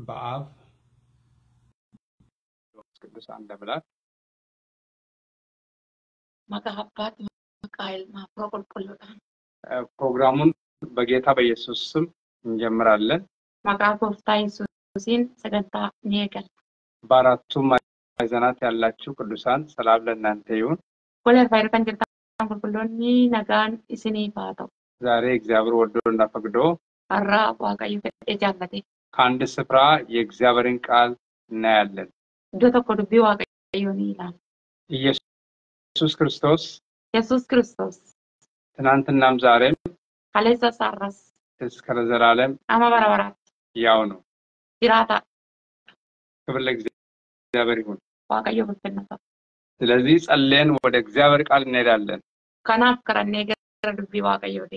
በአብ ቅዱስ አንድ አምላክ መካባት መካኤል ማፕሮቆል ቆሎታን ፕሮግራሙን በጌታ በኢየሱስ ስም እንጀምራለን። መካቦፍታ ኢየሱስን ሰገንታ ኔገል በአራቱ ማዕዘናት ያላችሁ ቅዱሳን ሰላም ለእናንተ ይሁን። ወለር ፋይር ከንጀርታን ቁልቁሎኒ ነጋን እስኒ ባታው ዛሬ እግዚአብሔር ወዶና ፈቅዶ አራ ዋቀዩ ፈጤጃለቴ ከአንድ ስፍራ የእግዚአብሔርን ቃል እናያለን። ዶተኮ ዱቢ ዋቀዩኒ ይላል ኢየሱስ ክርስቶስ ኢየሱስ ክርስቶስ ትናንትናም ዛሬም ካለዛ ሳራስ እስከ ለዘላለም አማባራባራት ያው ነው። ጅራታ ክብር ለእግዚአብሔር ይሁን። ዋቀዩ በፈነታ ስለዚህ ጸልየን ወደ እግዚአብሔር ቃል እንሄዳለን። ከናፍ ከረኔ ገረ ዱቢ ዋቀዩዴ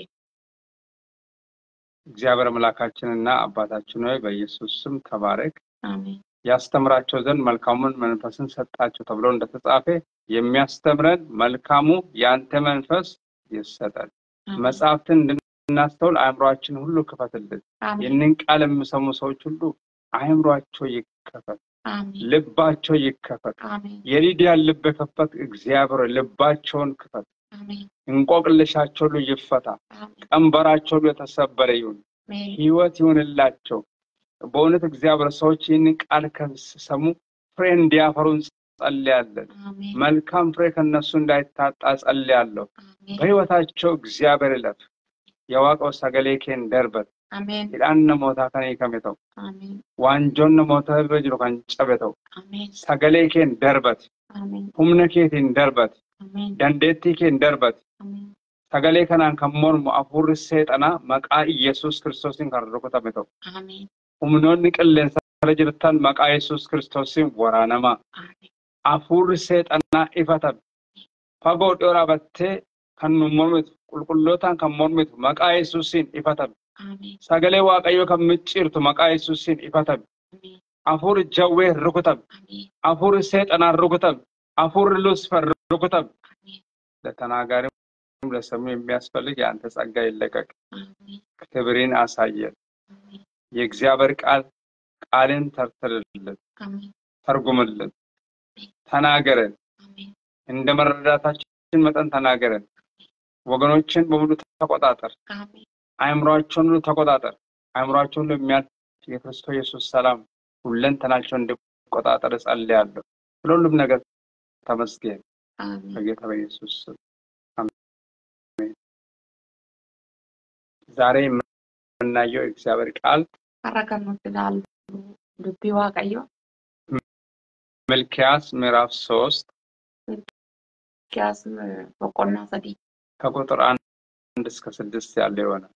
እግዚአብሔር አምላካችንና አባታችን ሆይ በኢየሱስ ስም ተባረክ። አሜን። ያስተምራቸው ዘንድ መልካሙን መንፈስን ሰጣቸው ተብሎ እንደተጻፈ የሚያስተምረን መልካሙ ያንተ መንፈስ ይሰጣል። መጽሐፍትን እንድናስተውል አእምሮአችን ሁሉ ክፈትልን። ይህንን ቃል የሚሰሙ ሰዎች ሁሉ አእምሮአቸው ይከፈት፣ ልባቸው ይከፈት። የሊዲያ ልብ ከፈት እግዚአብሔር ልባቸውን ክፈት። እንቆቅልሻቸው ሁሉ ይፈታ፣ ቀንበራቸው ሁሉ የተሰበረ ይሁን፣ ሕይወት ይሁንላቸው። በእውነት እግዚአብሔር ሰዎች ይህንን ቃል ከሰሙ ፍሬ እንዲያፈሩ ጸልያለን። መልካም ፍሬ ከነሱ እንዳይታጣ ጸልያለሁ። በሕይወታቸው እግዚአብሔር ይለፍ። የዋቀው ሰገሌኬን ደርበት አሜን። ኢላን ሞታ ከኔ ከመተው አሜን። ዋንጆን ሞታ በጅሮ ካንጨበተው አሜን። ሰገሌኬን ደርበት አሜን። ሁምነኬን ደርበት አሜን። ደንዴቲኬን ደርበት አሜን። ሰገሌ ከናን ከሞርሙ አፉር ሰይጣና መቃ ኢየሱስ ክርስቶስን ከረኮተመተው አሜን። ሁምኖን ቅለን ሰለጅርታን መቃ ኢየሱስ ክርስቶስን ወራነማ አሜን። አፉር ሰይጣና ኢፈተብ ፈጎ ዶራበቴ ከንሞርሙት ቁልቁሎታን ከሞርሙት መቃ ኢየሱስን ኢፈተብ አሜን። ሰገሌ ዋቀዮ ከምጭርቱ መቃ ኢየሱስን ኢፈተብ አሜን። አፉር ጀዌ ርኩተብ አሜን። አፉር ሰይጣና ርኩተብ አፉር ሉስፈር ርኩተብ አሜን። ለተናጋሪ ለሰሙ የሚያስፈልግ ያንተ ጸጋ ይለቀቅ። አሜን። ክብርን አሳየን። አሜን። የእግዚአብሔር ቃልን ተርተርልን። አሜን። ተርጉምልን። ተናገረን። አሜን። እንደመረዳታችን መጠን ተናገረን። ወገኖችን በሙሉ ተቆጣጠር። አሜን። አእምሮአቸውን ሁሉ ተቆጣጠር። አእምሮአቸውን ሁሉ የሚያልፍ የክርስቶስ ኢየሱስ ሰላም ሁለንተናቸውን እንዲቆጣጠር ጸልያለሁ። ሁሉም ነገር ተመስገን። አሜን። በጌታ በኢየሱስ ስም አሜን። ዛሬ የምናየው እግዚአብሔር ቃል አረከኑት ዳል ዱቢ ዋቀዩ ሚልክያስ ምዕራፍ 3 ሚልክያስ በቆና ሰዲ ከቁጥር 1 እስከ 6 ያለው ይሆናል።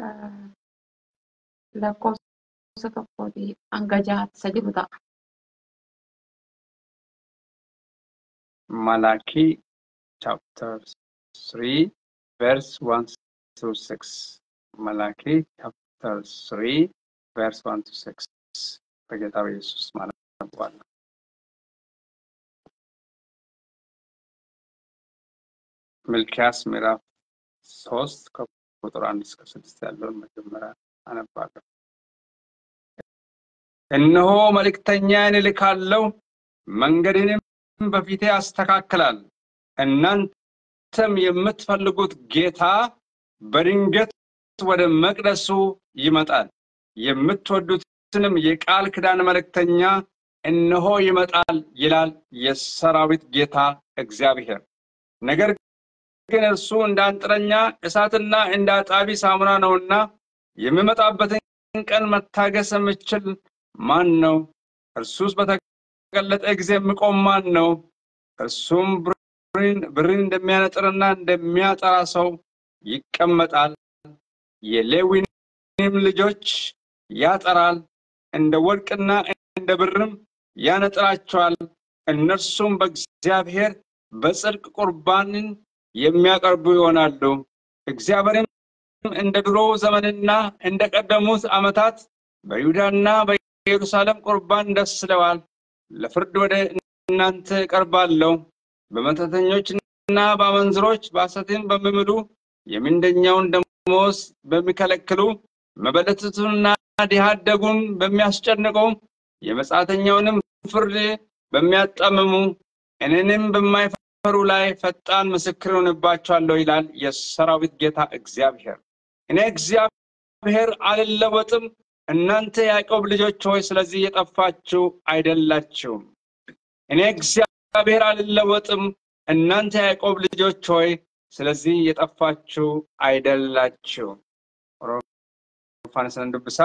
ለኮስ ተቆዲ አንጋጃት ሰዲቡታ Malachi chapter 3 verse 1 to 6. Malachi chapter 3 verse 1 to 6. በጌታ በኢየሱስ ማለት ነው። ሚልክያስ ምዕራፍ 3 ከቁጥር 1 እስከ 6 ያለውን መጀመሪያ አነባለሁ። እነሆ መልእክተኛዬን እልካለሁ፣ መንገድንም በፊቴ አስተካክላል። እናንተም የምትፈልጉት ጌታ በድንገት ወደ መቅደሱ ይመጣል። የምትወዱትንም የቃል ኪዳን መልእክተኛ እነሆ ይመጣል ይላል የሰራዊት ጌታ እግዚአብሔር። ነገር ግን እርሱ እንዳንጥረኛ እሳትና እንዳጣቢ ሳሙና ነውና የሚመጣበትን ቀን መታገስ የሚችል ማን ነው? እርሱስ በተገለጠ ጊዜ የሚቆም ማን ነው? እርሱም ብርን እንደሚያነጥርና እንደሚያጠራ ሰው ይቀመጣል። የሌዊንም ልጆች ያጠራል፣ እንደ ወርቅና እንደ ብርም ያነጥራቸዋል። እነርሱም በእግዚአብሔር በጽድቅ ቁርባንን የሚያቀርቡ ይሆናሉ። እግዚአብሔርም እንደ ድሮ ዘመንና እንደ ቀደሙት ዓመታት በይሁዳና በኢየሩሳሌም ቁርባን ደስ ይለዋል። ለፍርድ ወደ እናንተ እቀርባለሁ። በመተተኞችና በአመንዝሮች በሐሰትም በሚምሉ የምንደኛውን ደሞዝ በሚከለክሉ መበለቱንና ድሃ አደጉን በሚያስጨንቀው የመጻተኛውንም ፍርድ በሚያጣምሙ እኔንም በማይፈሩ ላይ ፈጣን ምስክር ሆነባቸዋለሁ ይላል የሰራዊት ጌታ እግዚአብሔር። እኔ እግዚአብሔር አልለወጥም። እናንተ ያዕቆብ ልጆች ሆይ ስለዚህ የጠፋችሁ አይደላችሁም። እኔ እግዚአብሔር አልለወጥም። እናንተ ያዕቆብ ልጆች ሆይ ስለዚህ የጠፋችሁ አይደላችሁም። ሮፋንሰን ዱብሳ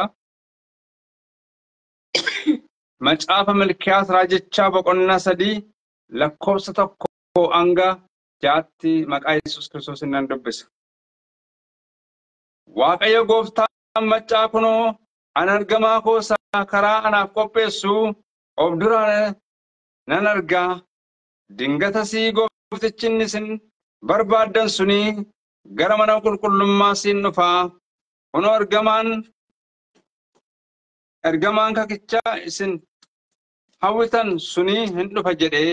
መጽሐፈ መልክያስ ራጀቻ በቆና ሰዲ ለኮብስ ተኮ አንጋ ጃቲ መቃ ኢየሱስ ክርስቶስ እንንዱብስ ዋቀየ ጎፍታ መጫ ኩኖ አነርገማ ኮሳ ከራ አናፍ ቆጴሱ ኦብዱራነ ነነርጋ ድንገተሲ ጎፍትችንስን በርባደን ሱኒ ገረመና ቁልቁልማ ሲንፋ ኩኖ ergamaan kakicha isin hawwitan suni hin dhufa jedhee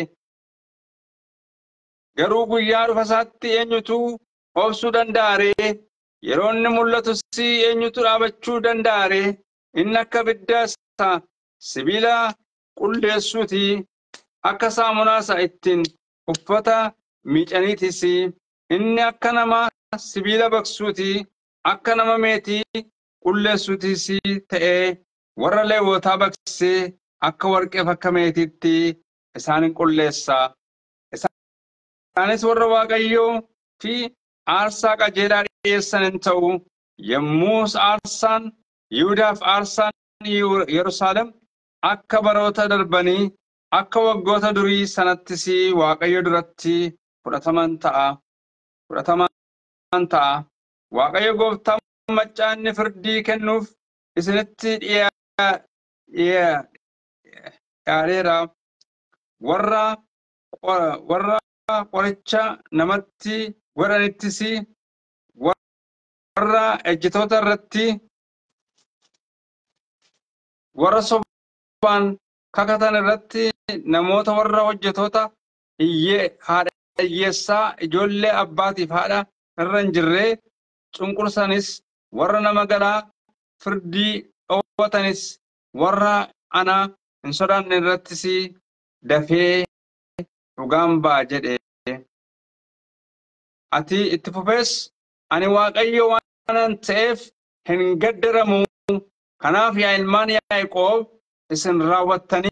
garuu guyyaa dhufasaatti eenyutu obsuu danda'aree yeroo inni mul'atus eenyutu dhaabachuu danda'aree inni akka bidda sibiila qulleessuuti akka saamunaasa ittiin uffata miicaniitis inni akka nama sibiila baqsuuti akka nama meetii qulleessuutis ta'ee warra leewwotaa baqsee akka warqee fakkameetitti isaanin qulleessa. Isaanis warra Waaqayyoo fi aarsaa qajeelaa dhiyeessan hin ta'u. Yommus aarsaan Yihuudaaf aarsaan Yerusaalem akka baroota darbanii akka waggoota durii sanattis Waaqayyo duratti fudhataman ta'a. Waaqayyo gooftaan maccaanni firdii kennuuf isinitti dhiyaadheera. warra qoricha namatti godhanittis warra ejjitoota irratti warra sobaan kakatan irratti namoota warra hojjetoota haadha hiyyeessaa ijoollee abbaatiif haadha irra hin jirree cunqursanis warra nama galaa firdii dhoowwatanis warra ana hin sodaanne irrattis dafee dhugaan ba'a jedhe. Ati itti fufees ani Waaqayyo waanan ta'eef hin gaddaramu. Kanaaf yaa ilmaan Yaaqoob isin raawwattanii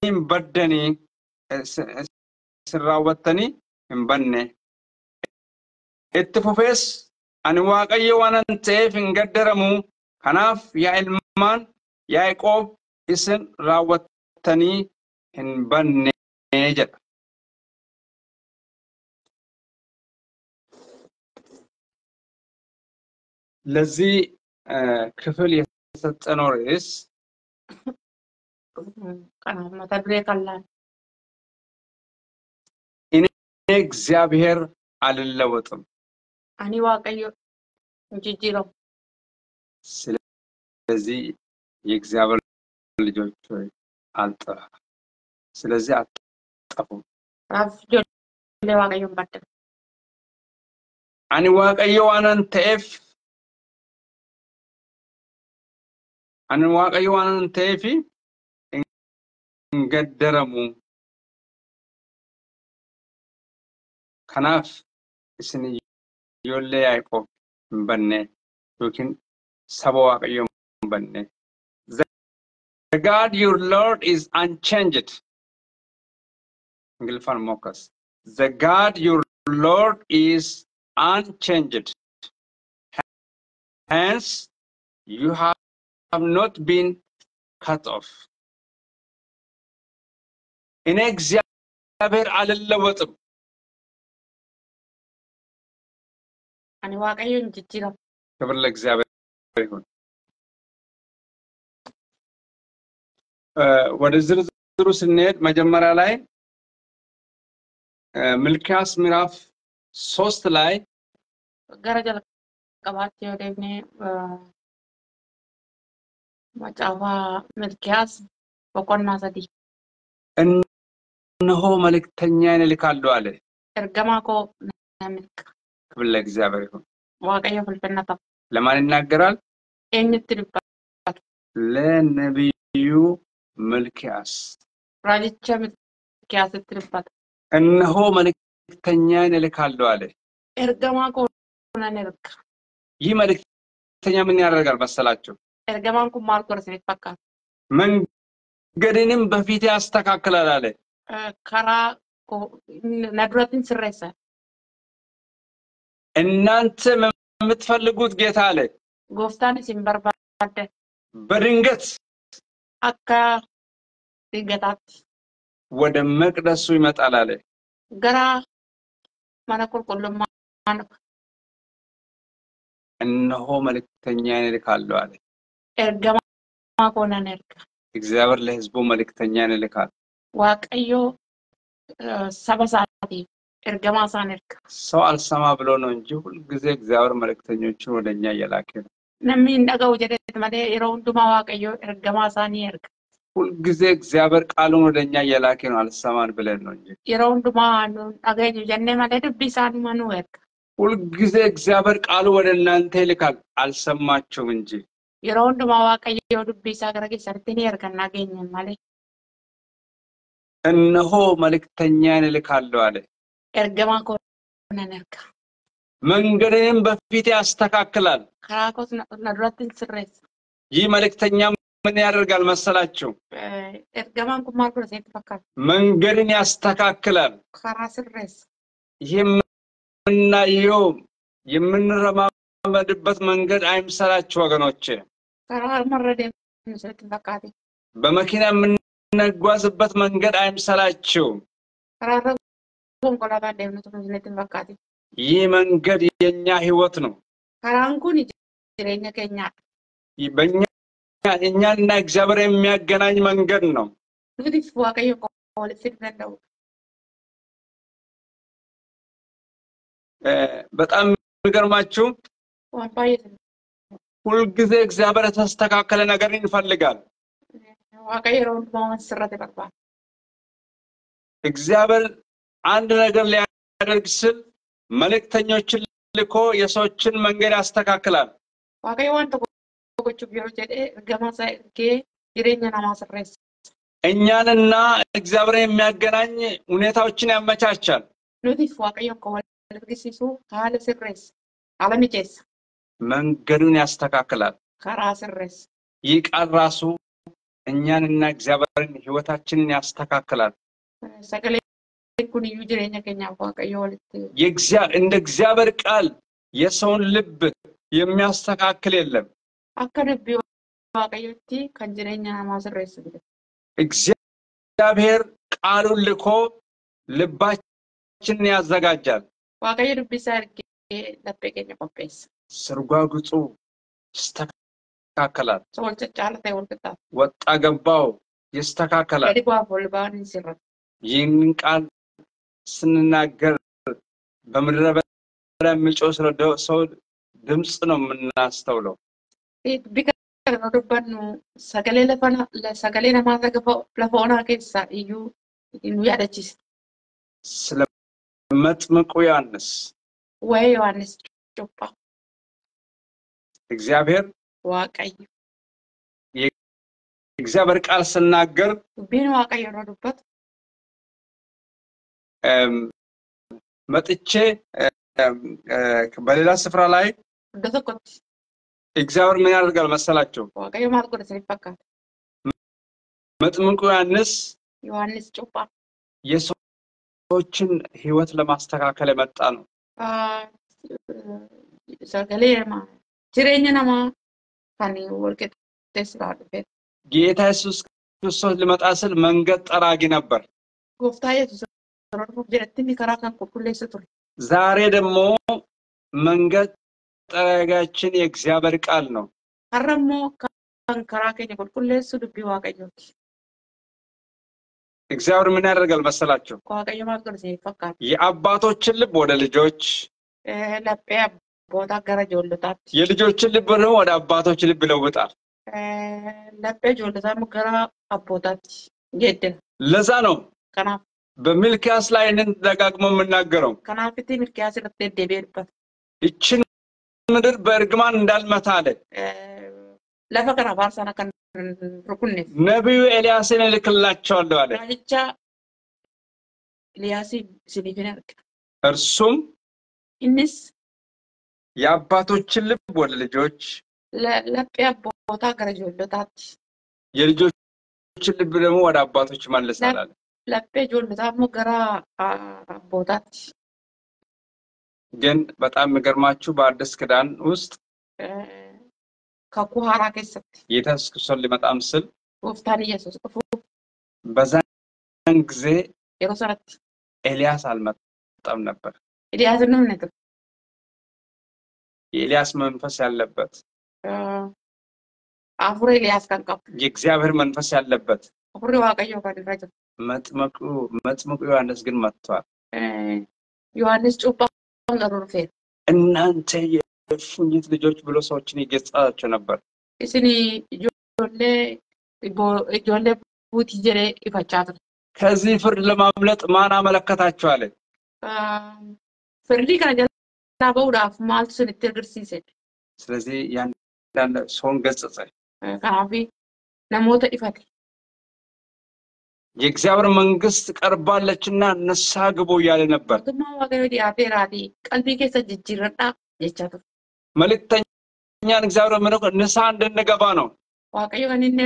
hin banne. Itti fufees ani Waaqayyo waanan ta'eef hin gaddaramu. Kanaaf yaa ilmaan Yaaqoob isin raawwattanii hin banne jedha. ለዚህ ክፍል የተሰጠነው ርዕስ እኔ እግዚአብሔር አልለወጥም። አኒ ዋቀዮ እንጂጂረው። ስለዚህ የእግዚአብሔር ልጆች ሆይ አልጠፋም። ስለዚህ አትጠፉም። ዋቀዮ ባደ አኒ ዋቀዮ ዋናን ተኤፍ Ani Waaqayyo waan ta'eef hin gaddaramu. Kanaaf isin ijoollee Yaaqoob hin banne yookiin saba Waaqayyo hin banne. The God your Lord is unchanged. Ingilifaan mokas. The God your Lord is unchanged. Hence you have not been cut off. እኔ እግዚአብሔር አልለወጥም። አኒ ዋቀዮ እንጂጂረው። ክብር ለእግዚአብሔር ይሁን። ወደ ዝርዝሩ ስንሄድ መጀመሪያ ላይ ሚልክያስ ምዕራፍ 3 ላይ ገረጀለ ቀባት የደብኔ መጽሐፈ ሚልክያስ በቆና ሰዲ እነሆ መልእክተኛዬን እልካለሁ አለ። እርገማኮ ነምልክ። ክብር ለእግዚአብሔር ይሁን። ዋቀዮ ፍልፍልነታ ለማን ይናገራል? ለነቢዩ ሚልክያስ ራጅቻ ሚልክያስ ትልባት እነሆ መልእክተኛን እልካለሁ አለ። ኤርገማ ኮነን ኤርጋ ይህ መልእክተኛ ምን ያደርጋል መሰላችሁ? ኤርገማን ኩን ማል ጎረስ ይፈካ መንገድንም በፊት ያስተካክላል አለ። ከራ ነድረትን ስረሰ እናንተ የምትፈልጉት ጌታ አለ ጎፍታን ሲምበርባደ በድንገት አካ ድንገታት ወደ መቅደሱ ይመጣል አለ። ገራ ማነቁል ቁልማ እነሆ መልእክተኛን እልካለሁ አለ። ኤርገማ ኮነን ኤርጋ እግዚአብሔር ለሕዝቡ መልእክተኛን ይልካል። ዋቀዮ ሰበሳቲ ኤርገማ ሳን ኤርጋ ሰው አልሰማ ብሎ ነው እንጂ ሁሉ ጊዜ እግዚአብሔር መልእክተኞችን ወደኛ እየላከ ነው። ነሚ እንደጋው ጀደት ማለ ኢሮንዱማ ዋቀዮ ኤርገማ ሳኒ ኤርጋ ሁሉ ጊዜ እግዚአብሔር ቃሉን ወደኛ እየላከ ነው። አልሰማን ብለን ነው እንጂ ኢሮንዱማ አገኙ ጀነ ማለ ድብሳን ማኑ ኤርጋ ሁሉ ጊዜ እግዚአብሔር ቃሉ ወደ እናንተ ይልካል። አልሰማችሁም እንጂ ኢሮንዱማ ዋቀዮ ድብሳ ገረገ ሰርተኒ ኤርጋና ገኘ ማለ እነሆ መልእክተኛን እልካለሁ አለ። ኤርገማ ኮነን ኤርጋ መንገድንም በፊት ያስተካክላል። ከራኮስ ነድረትን ስረስ ይህ መልእክተኛ ምን ያደርጋል መሰላችሁ? ኤርገማን ኩን ማል ጎረስ ይፈካ መንገድን ያስተካክላል። ከራ ስረስ የምናየው የምንረማመድበት መንገድ አይምሰላችሁ ወገኖቼ። ከራ መረደ ምስለት ፈካቲ በመኪና የምንጓዝበት መንገድ አይምሰላችሁ። ከራ ኮንቆላታ ደምነቱ ምስለት ፈካቲ ይህ መንገድ የኛ ህይወት ነው። ከራን ኩን ጅሬኛ ከኛ እኛንና እግዚአብሔር የሚያገናኝ መንገድ ነው። እንግዲህ ዋቀዮ ቆልሲት እንደው በጣም የሚገርማችሁ ሁሉ ጊዜ እግዚአብሔር የተስተካከለ ነገር ይፈልጋል። ዋቀዮን ማመስረት ይፈርባል። እግዚአብሔር አንድ ነገር ሊያደርግ ሲል መልእክተኞችን ልኮ የሰዎችን መንገድ ያስተካክላል። ዋቀዮን ተቆጮ ቢሮ ጀደ ገማሳ ከ ጅሬኛ ናማስረስ እኛንና እግዚአብሔር የሚያገናኝ ሁኔታዎችን ያመቻቻል። ኑቲፍ ዋቀዮን ኮልሲሱ ሃለ ስረስ አለሚጨስ መንገዱን ያስተካክላል። ከራ ስረስ ይህ ቃል ራሱ እኛንና እግዚአብሔርን ህይወታችንን ያስተካክላል። ሰቀለ ኩን ዩጅሬኛ ከኛ ዋቀዮ ወልት እንደ እግዚአብሔር ቃል የሰውን ልብ የሚያስተካክል የለም። አከነቢ ዋቀዮቲ ከንጅሬኛ ናማስረስ እግዚአብሔር ቃሉን ልኮ ልባችንን ያዘጋጃል። ዋቀዮ ድብሳ እርጌ ለበቀኛ ቆጴስ ስርጓጉጹ ይስተካከላል። ሰዎች ጫለ ተወልቀታ ወጣ ገባው ይስተካከላል። ለዲጓ ፎልባን ሲራ ይህንን ቃል ስንናገር በምድረ በዳ የሚጮህ ሰው ድምጽ ነው የምናስተውለው። ቢከረ ነው ደባኑ ሰገሌ ለሰገሌ ነማዘገፈ ለፎና ከሳ እዩ ያደችስ ስለ መጥምቁ ዮሐንስ ወይ ዮሐንስ ጮጳ እግዚአብሔር ዋቀዮ እግዚአብሔር ቃል ስናገር ቢን ዋቀዮ ነው ደበት መጥቼ በሌላ ስፍራ ላይ እንደተቆጥ እግዚአብሔር ምን ያደርጋል መሰላችሁ? ዋቀዮ ማል ጎረስ ይፈካ መጥምቁ ዮሐንስ ጮጳ የሰዎችን ህይወት ለማስተካከል የመጣ ነው። ሰገሌ ማ ጅሬኛ ናማ ካኒ ወልቀት ተስራደበት ጌታ ኢየሱስ ክርስቶስ ሊመጣ ሲል መንገድ ጠራጊ ነበር። ጎፍታ ኢየሱስ ሮድፎ ጀረትኒ ከራካን ቁልቁሌ ሰጥሩ ዛሬ ደግሞ መንገድ ጠራጊያችን የእግዚአብሔር ቃል ነው። አረሞ ካን ከራከኝ ቁልቁሌ ሱዱቢ ዋቀዮቲ እግዚአብሔር ምን ያደርጋል መሰላችሁ? ዋቀዮ ማልቆርስ ይፈካል። የአባቶችን ልብ ወደ ልጆች ለጴ ቦታ ገረጀ ወልጣት የልጆችን ልብ ወደ አባቶች ልብ ይለውጣል። ለጴ ጆልታ ሙገራ አቦታት ጌደ ለዛ ነው ከና በሚልክያስ ላይ ደጋግሞ የምናገረው ከናፍቲ ሚልክያስ ለተደበርበት እችን ምድር በእርግማን እንዳልመታ አለ። ለፈከራ ባርሳና ከን ሩኩኔ ነቢዩ ኤልያስን እልክላቸዋለሁ አለ። ራጅቻ ኤልያስ ሲኒፈነርክ እርሱም ኢንስ የአባቶችን ልብ ወደ ልጆች ለለጵያ ቦታ ገረጆለታት የልጆችን ልብ ደግሞ ወደ አባቶች መልሳል አለ። ለጵያ ጆለታሞ ገራ ቦታት ግን በጣም የሚገርማችሁ በአዲስ ኪዳን ውስጥ ከኩሃራ ከሰት ኢየሱስ ክርስቶስ ሊመጣ ምስል ወፍታን ኢየሱስ ጥፉ በዛን ጊዜ የሮሰረት ኤልያስ አልመጣም ነበር። ኤልያስ ነው ነገር የኤልያስ መንፈስ ያለበት አፍሮ ኤልያስ ካንቀፍ የእግዚአብሔር መንፈስ ያለበት አፍሮ ዋቀዮ ካደረጀ መጥምቁ ዮሐንስ ግን መጥቷል። ዮሐንስ ጩባ ገሩርፌ እናንተ የፉኝት ልጆች ብሎ ሰዎችን ይገጻቸው ነበር። እስኒ ጆለ ቡቲ ጀሬ ይፈቻት ከዚህ ፍርድ ለማምለጥ ማን አመለከታቸው አለ። ፍርድ ከጀላ በውዳፍ ማልሱን ተግርሲሰ ስለዚህ ያን ሰውን ገጸጸ ካፊ ለሞተ ይፈት የእግዚአብሔር መንግስት ቀርባለችና ንስሐ ግቡ ያለ ነበር። ማዋገው ዲያቴራቲ ቀልቢ ከሰ ጅጅረዳ የቻቱ መልእክተኛን እግዚአብሔር ምንድነው ንስሐ እንድንገባ ነው። ዋቀዮ ከነን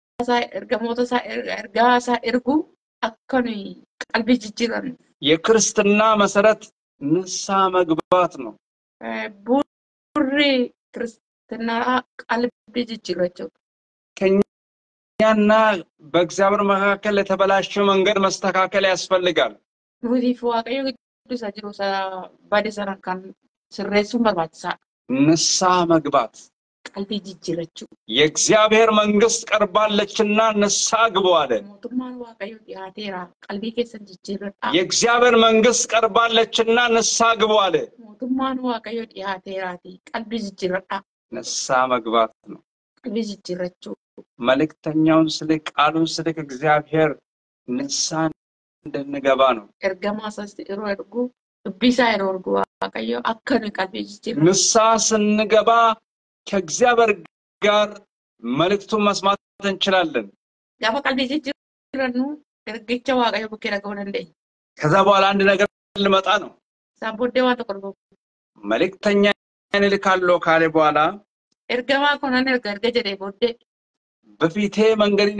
እርጋሳ እርጉ አከኑ ቀልቢ ጅጅረን የክርስትና መሰረት ንስሐ መግባት ነው። ቡሪ ክርስትና ቀልቢ ጅጅረቸው ከኛና በእግዚአብሔር መካከል የተበላሸው መንገድ መስተካከል ያስፈልጋል። ኑዲፍ ዋቀዮ ቅዱስ አጅሮሳ ባዲሰራን ካን ስሬሱን በርባሳ ንስሐ መግባት ቀልቢ ጅጅረቸው የእግዚአብሔር መንግስት ቀርባለችና ንስሐ ግቡ አለ። ሞቱማን ዋቀዮ ዲያቴራ ቀልቢ ከሰን ጅጅረዳ የእግዚአብሔር መንግስት ቀርባለችና ንስሐ ግቡ አለ። ሞቱማን ዋቀዮ ዲያቴራቲ ቀልቢ ጅጅረዳ ንስሐ መግባት ነው። ቀልቢ ጅጅረቸው መልእክተኛውን ስልክ ቃሉን ስልክ እግዚአብሔር ንስሐ እንድንገባ ነው። እርገማሳስ እርወርጉ ቢሳ እርወርጉ ዋቀዮ አከኑ ቀልቢ ጅጅረ ንስሐ ስንገባ ከእግዚአብሔር ጋር መልእክቱን መስማት እንችላለን። ጋፋ ቀልቢ ጅጅረኑ እርግቻ ዋቀዮ በከራ ገወንደ ከዛ በኋላ አንድ ነገር ልመጣ ነው። ሳቦዴዋ ተቆርቦ መልእክተኛ እንልካለሁ ካለ በኋላ እርገማ ኮናን እርገጀደ ቦዴ በፊቴ መንገድን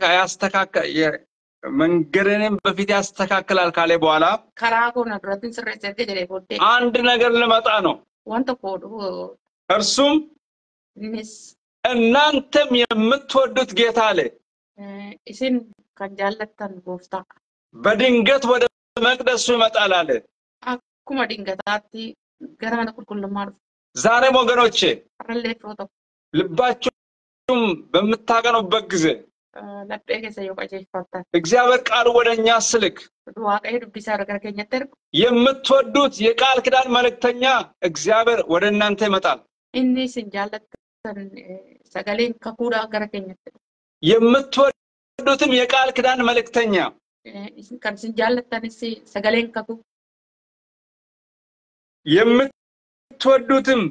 መንገድንም በፊቴ ያስተካክላል ካለ በኋላ ከራኮና ድረትን ስሬት እርገጀደ ቦዴ አንድ ነገር ልመጣ ነው። ዋንተ ኮዱ እርሱም ንስ እናንተም የምትወዱት ጌታ አለ እስን ከጃለተን ጎፍታ በድንገት ወደ መቅደሱ ይመጣል አለ። አኩማ ድንገታቲ ገራነ ቁልቁልማር ዛሬም ወገኖቼ ረሌፍሮቶ ልባችሁም በመታቀኑበት ጊዜ ለጴከሰ የቆጨ ይፈታ እግዚአብሔር ቃል ወደኛ ስልክ ዋቀይ ዱቢሳ ረገርከኛተር የምትወዱት የቃል ኪዳን መልእክተኛ እግዚአብሔር ወደ እናንተ ይመጣል። እኔ ስንጃለተን ሰገሌን ከኩዳ ገረከኛተር የምትወዱትም የቃል ኪዳን መልእክተኛ ከን ስንጃለተን ሰገሌን ከኩ የምትወዱትም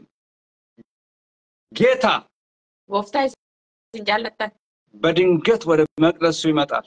ጌታ ጎፍታ ስንጃለተን በድንገት ወደ መቅደሱ ይመጣል።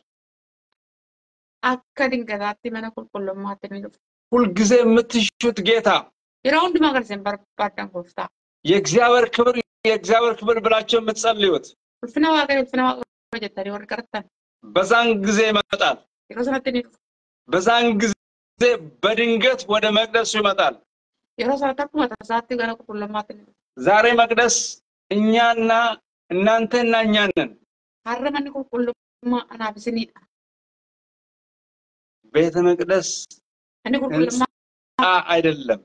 አከ ድንገታቲ መነ ቁልቁልማትን ይሉ ሁልጊዜ የምትሹት ጌታ ይራውንድ ማገርሰን በርባዳን ጎፍታ የእግዚአብሔር ክብር ብላችሁ የምትጸልዩት ፍና ዋቀዮ ወጀተሪ ወርቀርተን በዛን ጊዜ ይመጣል። ይሮሰነትን በዛን ጊዜ በድንገት ወደ መቅደሱ ይመጣል። ይሮሰነታኩ ማታሳቲ ገና ቁልቁልማትን ዛሬ መቅደስ እኛና እናንተና እኛ ነን። አረመን ቁልቁልማ አናብስኒዳ ቤተ መቅደስ እኔ ቁልቁልማ አይደለም።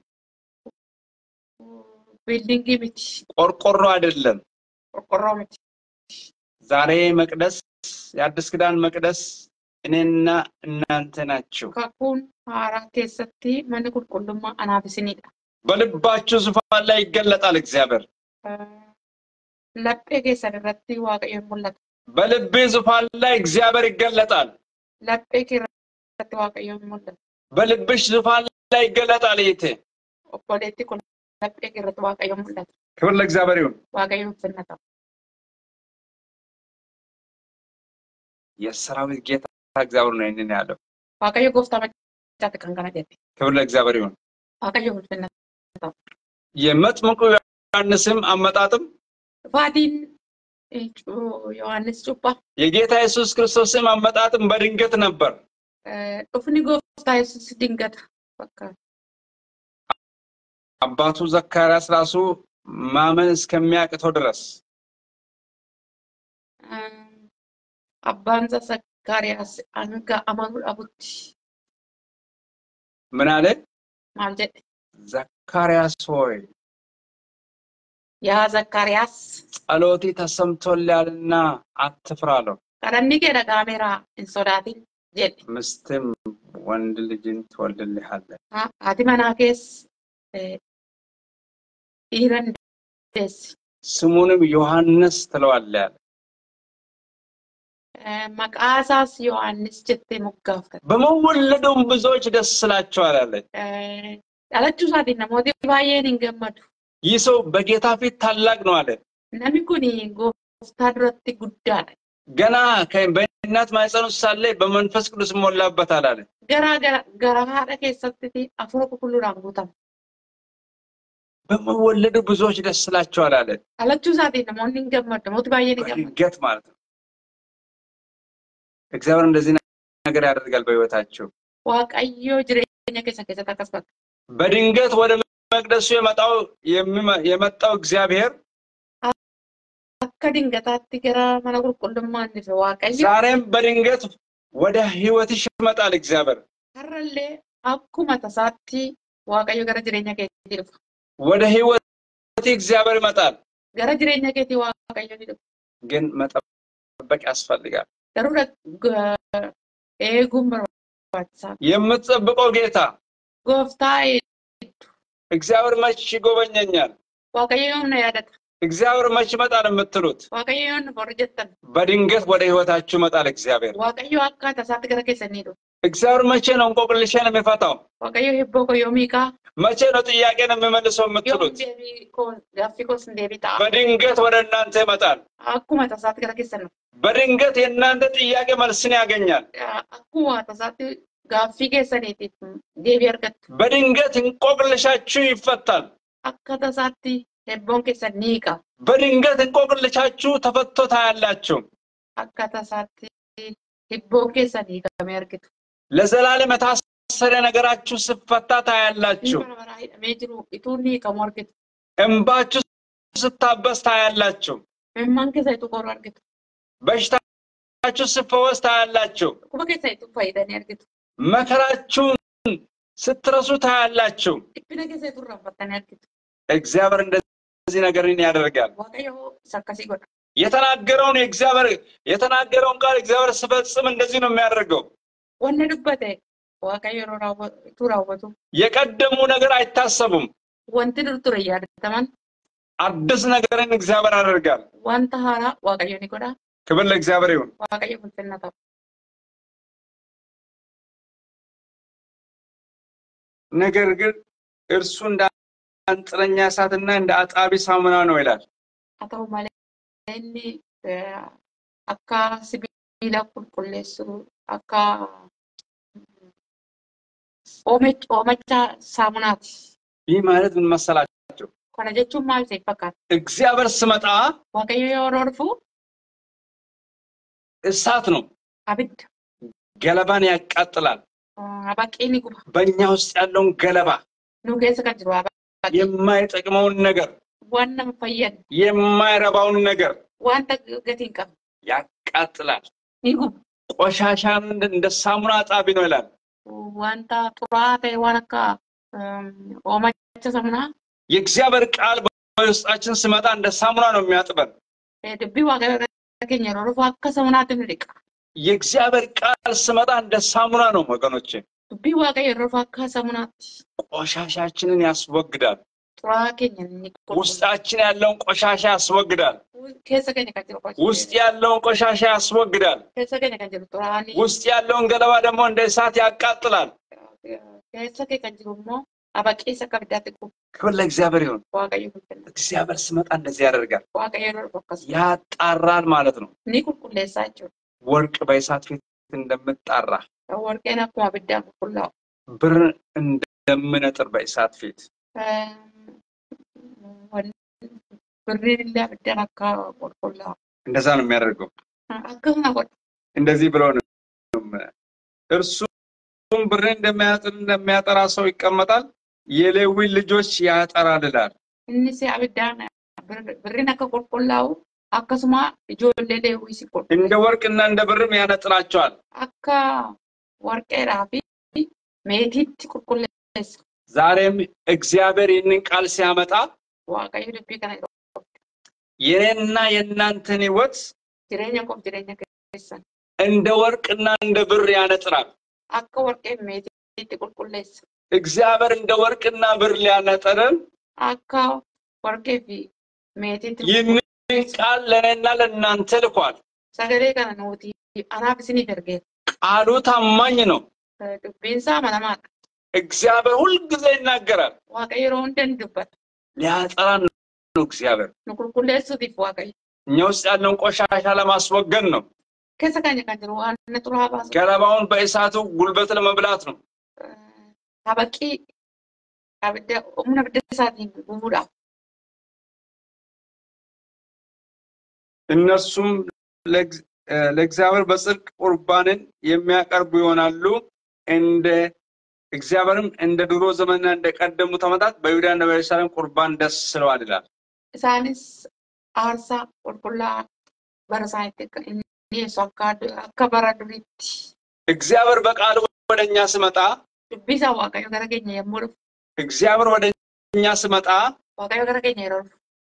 ቢልዲንግ ብቻ ቆርቆሮ አይደለም። ቆርቆሮ ብቻ ዛሬ መቅደስ የአዲስ ኪዳን መቅደስ እኔና እናንተ ናችሁ። ከኩን አራቴ ሰቲ ማን ቁልቁልማ አናብስኒዳ በልባችሁ ዙፋን ላይ ይገለጣል እግዚአብሔር። ለጴ ከሰረቲ ዋቀዮ ሙላት በልቤ ዙፋን ላይ እግዚአብሔር ይገለጣል። ለጴ ከሰረቲ ዋቀዮ ሙላት በልብሽ ዙፋን ላይ ይገለጣል። ይቴ ኦፖሌቲ ኮ ለጴ ከሰረቲ ዋቀዮ ሙላት ክብር ለእግዚአብሔር ይሁን። ዋቀዮ ፍነታ የሰራዊት ጌታ እግዚአብሔር ነው ይሄንን ያለው። waaqayyo gooftaa machaatti kan kana jedhe. ክብር ለእግዚአብሔር ይሁን። waaqayyo ulfinna ta'u. የመጥምቁ ዮሐንስም አመጣጥም Faatiin Yohaannis cuuphaa. የጌታ ኢየሱስ ክርስቶስም አመጣጥም በድንገት ነበር። Dhufni gooftaa Yesuus dingata fakkaata. አባቱ ዘካርያስ ራሱ ማመን እስከሚያቅተው ድረስ abbaan Zakkaariyaas hanga amanuu dhabutti ምን አለ? maal jedhe? ዘካርያስ ሆይ yaa Zakkaariyaas ጸሎቴ ተሰምቶልኛልና አትፍራ አለው። kadhanni kee dhaga'ameera hin sodaatin jedhe. ምስትም ወንድ ልጅን ትወልድልሃለች። haati manaa kees dhiiran deessi. ስሙንም ዮሐንስ ትለዋለህ አለ። maqaa isaas Yohaannis jettee moggaafte. በመወለዱም ብዙዎች ደስ ይላቸዋል አለ። dhalachuu isaatiin namooti baay'een hin gammadu. ይህ ሰው በጌታ ፊት ታላቅ ነው አለ። namni kun gooftaa duratti guddaadha. ገና በእናት ማህፀን ውስጥ ሳለ በመንፈስ ቅዱስ ሞላበታል አለ። gara haadha keessatti hafuura qulqulluudhaan guutama. በመወለዱ ብዙዎች ደስ ይላቸዋል አለ። dhalachuu isaatiin namoonni hin gammadu. namooti baay'een hin gammadu. በድንገት ማለት ነው። እግዚአብሔር እንደዚህ ነገር ያደርጋል በህይወታቸው። waaqayyo jireenya keessatti akkas bakka. በድንገት ወደ መቅደሱ የመጣው እግዚአብሔር akka dingataatti gara mana qulqullummaa dhufe waaqayyo. ዛሬም በድንገት ወደ ህይወትሽ ይመጣል እግዚአብሔር። har'allee akkuma tasaatti waaqayyo gara jireenya keetti dhufa. ወደ ህይወት እግዚአብሔር ይመጣል። gara jireenya keetti waaqayyo ni dhufa. ግን መጠበቅ ያስፈልጋል። garuu eeguun barbaachisaadha. የምትጠብቀው ጌታ gooftaa እግዚአብሔር መች ይጎበኘኛል? waaqayyo yoom na yaadata? እግዚአብሔር መች ይመጣል የምትሉት waaqayyo yoom na forjettan? በድንገት ወደ ህይወታችሁ ይመጣል እግዚአብሔር። waaqayyo akka tasaatti gara keessanii dhufa. እግዚአብሔር መቼ ነው እንቆቅልሽን የሚፈታው? waaqayyo hibboo koo yoomii kaa? መቼ ነው ጥያቄን የሚመልሰው የምትሉት? gaaffii koos hin deebii ta'a. በድንገት ወደ እናንተ ይመጣል። akkuma tasaatti gara keessan dhufa. በድንገት የእናንተ ጥያቄ መልስን ያገኛል። akkuma tasaatti gaaffii keessaniitiif deebii argattu. በድንገት እንቆቅልሻችሁ ይፈታል። akka tasaatti hibboon keessan ni hiika. በድንገት እንቆቅልሻችሁ ተፈቶ ታያላችሁ። akka tasaatti hibboon keessan hiikamee argitu. ለዘላለም የታሰረ ነገራችሁ ሲፈታ ታያላችሁ። hidhamee jiru ituu ni hiikamu argitu. እንባችሁ ሲታበስ ታያላችሁ። imimmaan keessa ituu qoru argitu. በሽታችሁ ሲፈወስ ታያላችሁ። dhukkuba keessa ituu fayyidanii argitu. መከራችሁን ስትረሱ ታያላችሁ። dhiphina keessa ituu irraanfattanii argitu. እግዚአብሔር እንደዚህ ነገርን ያደርጋል። waaqayyo isa akkasii godha. የተናገረውን ቃል እግዚአብሔር ሲፈጽም እንደዚህ ነው የሚያደርገው። wanni dubbate waaqayyo ituu raawwatu. የቀደሙ ነገር አይታሰቡም። wanti dur ture yaadataman. አዲስ ነገርን እግዚአብሔር ያደርጋል። wanta haaraa waaqayyo ni godha. ክብር ለእግዚአብሔር ይሁን። waaqayyo ulfinna ta'u. ነገር ግን እርሱ እንደ አንጥረኛ እሳትና እንደ አጣቢ ሳሙና ነው ይላል። haa ta'u malee inni akka sibiila qulqulleessu akka oomacha saamunaati. ይህ ማለት ምን መሰላችሁ? kana jechuun maal ta'e fakkaata? እግዚአብሔር ሲመጣ waaqayyo yeroo dhufu እሳት ነው። abidda. ገለባን ያቃጥላል። abaqii ni guba. በእኛ ውስጥ ያለውን ገለባ nu keessa kan jiru abaqii. የማይጠቅመውን ነገር waan nama fayyadu. የማይረባውን ነገር wanta gatii hin qabne ያቃጥላል። ni guba. ቆሻሻን እንደ ሳሙና አጣቢ ነው ይላል። wanta xuraa'aa ta'e waan akka oomacha saamunaa. የእግዚአብሔር ቃል በውስጣችን ሲመጣ እንደ ሳሙና ነው የሚያጥበን። dubbii waaqayyo keenya yeroo dhufu akka saamunaatti nu dhiqa. የእግዚአብሔር ቃል ሲመጣ እንደ ሳሙና ነው ወገኖቼ። dubbii waaqayyo yeroo dhufu akka saamunaatti ቆሻሻችንን ያስወግዳል። xuraa'aa keenya ni qulqullesa. ውስጣችን ያለውን ቆሻሻ ያስወግዳል። keessa keenya kan jiru ውስጥ ያለውን ቆሻሻ ያስወግዳል። keessa keenya kan jiru xuraa'aan ውስጥ ያለውን ገለባ ደግሞ እንደ እሳት ያቃጥላል። keessa kee kan jiru immoo abaqii akka abiddaatti guba. ክብር ለእግዚአብሔር ይሁን። waaqayyo ulfinna. እግዚአብሔር ሲመጣ እንደዚህ ያደርጋል። waaqayyo yeroo dhufu akkas ያጣራል ማለት ነው። ni qulqulleessaa jechuudha. ወርቅ በእሳት ፊት እንደምጣራ ወርቄን አኩማ ብዳ ቁላው ብር እንደምነጥር በእሳት ፊት ብርን ለብደራካ ቁላው እንደዛ ነው የሚያደርገው አከና ቆጥ እንደዚህ ብሎ ነው እርሱም ብርን እንደሚያጠራ ሰው ይቀመጣል የሌዊ ልጆች ያጠራል ይላል እንሲ አብዳና ብርን አከቆላው አከስማ ጆሌ ሌዊ ሲቆጥ እንደ ወርቅና እንደ ብርም ያነጥራቸዋል አካ ወርቄ ራፊ ሜቲት ቁልቁለስ ዛሬም እግዚአብሔር ይህንን ቃል ሲያመጣ ዋቀይ ልብ ከነ የኔና የናንተን ህይወት ጅሬኛ ከሰን እንደ ወርቅና እንደ ብር ያነጥራል አካ ወርቄ ሜቲት ቁልቁለስ እግዚአብሔር እንደ ወርቅና ብር ሊያነጥረን አካ ወርቄ ፊ ሜቲት ይህንን ቃል ለኔና ለናንተ ልኳል ሰገሌ ከነ ነውቲ አናብስኒ ደርገ ቃሉ ታማኝ ነው ዱቤንሳ ማለማት እግዚአብሔር ሁሉ ጊዜ ይናገራል ዋቀይሮ እንደንድበት ሊያጠራን ነው እግዚአብሔር ንቁልቁለስ ዲፍ ዋቀይ እኛው ውስጥ ያለውን ቆሻሻ ለማስወገድ ነው ከሰካኝ ካንጀሩ ዋነ ጥሩ አባስ ገለባውን በእሳቱ ጉልበት ለመብላት ነው ታበቂ አብደ ኡምነ በደሳት ጉቡዳ እነርሱም ለእግዚአብሔር በጽድቅ ቁርባንን የሚያቀርቡ ይሆናሉ እንደ እግዚአብሔርም እንደ ድሮ ዘመንና እንደ ቀደሙ ዓመታት በይሁዳና በኢየሩሳሌም ቁርባን ደስ ስለዋል ይላል ሳንስ አርሳ ቁልቁላ በረሳይት የሶካድ አከበረዱት እግዚአብሔር በቃሉ ወደኛ ሲመጣ ቢዛ ዋቀዩ ገረገኛ የሙሉ እግዚአብሔር ወደኛ ሲመጣ ዋቀዩ ገረገኛ ይሮል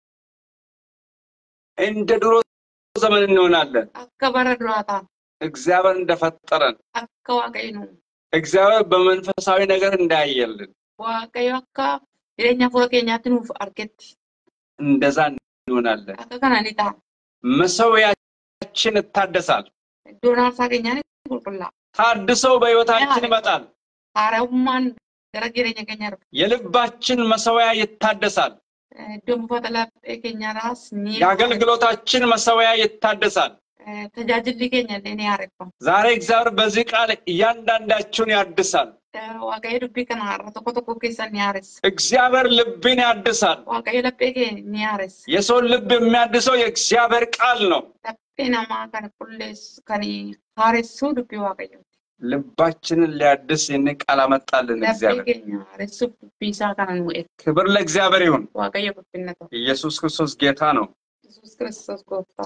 እንደ ድሮ ዘመን እንሆናለን አከበረዱአታ እግዚአብሔር እንደፈጠረን አከዋቀዩ ነው እግዚአብሔር በመንፈሳዊ ነገር እንዳያየልን ዋቀዩ አካ የኛ ፎከኛትን አርገት እንደዛ እንሆናለን አከከናኒታ መሰዊያችን ይታደሳል ዶናር ሳገኛኔ ቁልቁላ ታድሰው በህይወታችን ይመጣል አረውማን ገረገረኛ ገኛር የልባችን መሰዊያ ይታደሳል ደም ፈተላ ከኛራስ ኒ ያገልግሎታችን መሰዊያ ይታደሳል ተጃጅል ይገኛል እኔ ያረከው ዛሬ እግዚአብሔር በዚህ ቃል እያንዳንዳችሁን ያድሳል ዋቀይ ልብ ከናራ ተቆጥቆ ከሰን ያርስ እግዚአብሔር ልብን ያድሳል ዋቀይ ለበከ ኒያርስ የሰው ልብ የሚያድሰው የእግዚአብሔር ቃል ነው ተፈናማ ከን ቁልስ ከኒ ሃርሱ ልብ ዋቀይ ልባችንን ሊያድስ የነ ቃል አመጣልን እግዚአብሔር ያርሱ ቢሳ ከን ነው ክብር ለእግዚአብሔር ይሁን ዋቀይ በፍነቱ ኢየሱስ ክርስቶስ ጌታ ነው ኢየሱስ ክርስቶስ ጎፍታ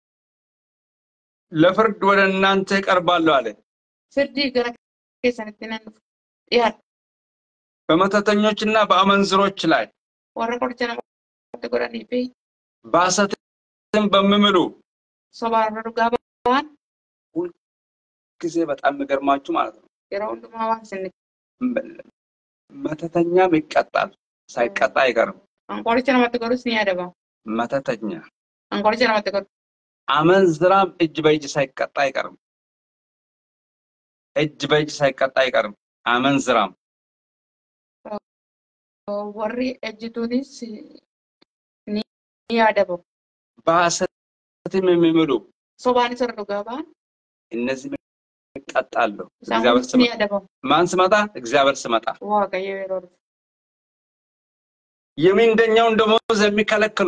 ለፍርድ ወደ እናንተ ይቀርባለሁ አለ ፍርድ ገረ ከሰነተነን ያ በመተተኞችና በአመንዝሮች ላይ ወረቆርቸና ተቆራኒ ቢ ባሰትም በመምሉ ሶባሩ ጋባን ጊዜ በጣም የሚገርማችሁ ማለት ነው የራውንድ ማዋን ስን መተተኛም ይቀጣል ሳይቀጣ አይቀርም አንቆርቸና ማተቆርስ ነው ያደባ መተተኛ አንቆርቸና ማተቆር አመንዝራም እጅ በእጅ ሳይቀጣ አይቀርም እጅ በእጅ ሳይቀጣ አይቀርም አመንዝራም ወሪ እጅቱንስ ኒ ያደባ ባሰትም የሚምሉ ሶባኒ ሰርዶ ጋባን እነዚህ ይቀጣሉ እግዚአብሔር ስም ማን ስመጣ እግዚአብሔር ስመጣ ዋቀይ ይሮል የሚንደኛውን ደሞዝ የሚከለክሉ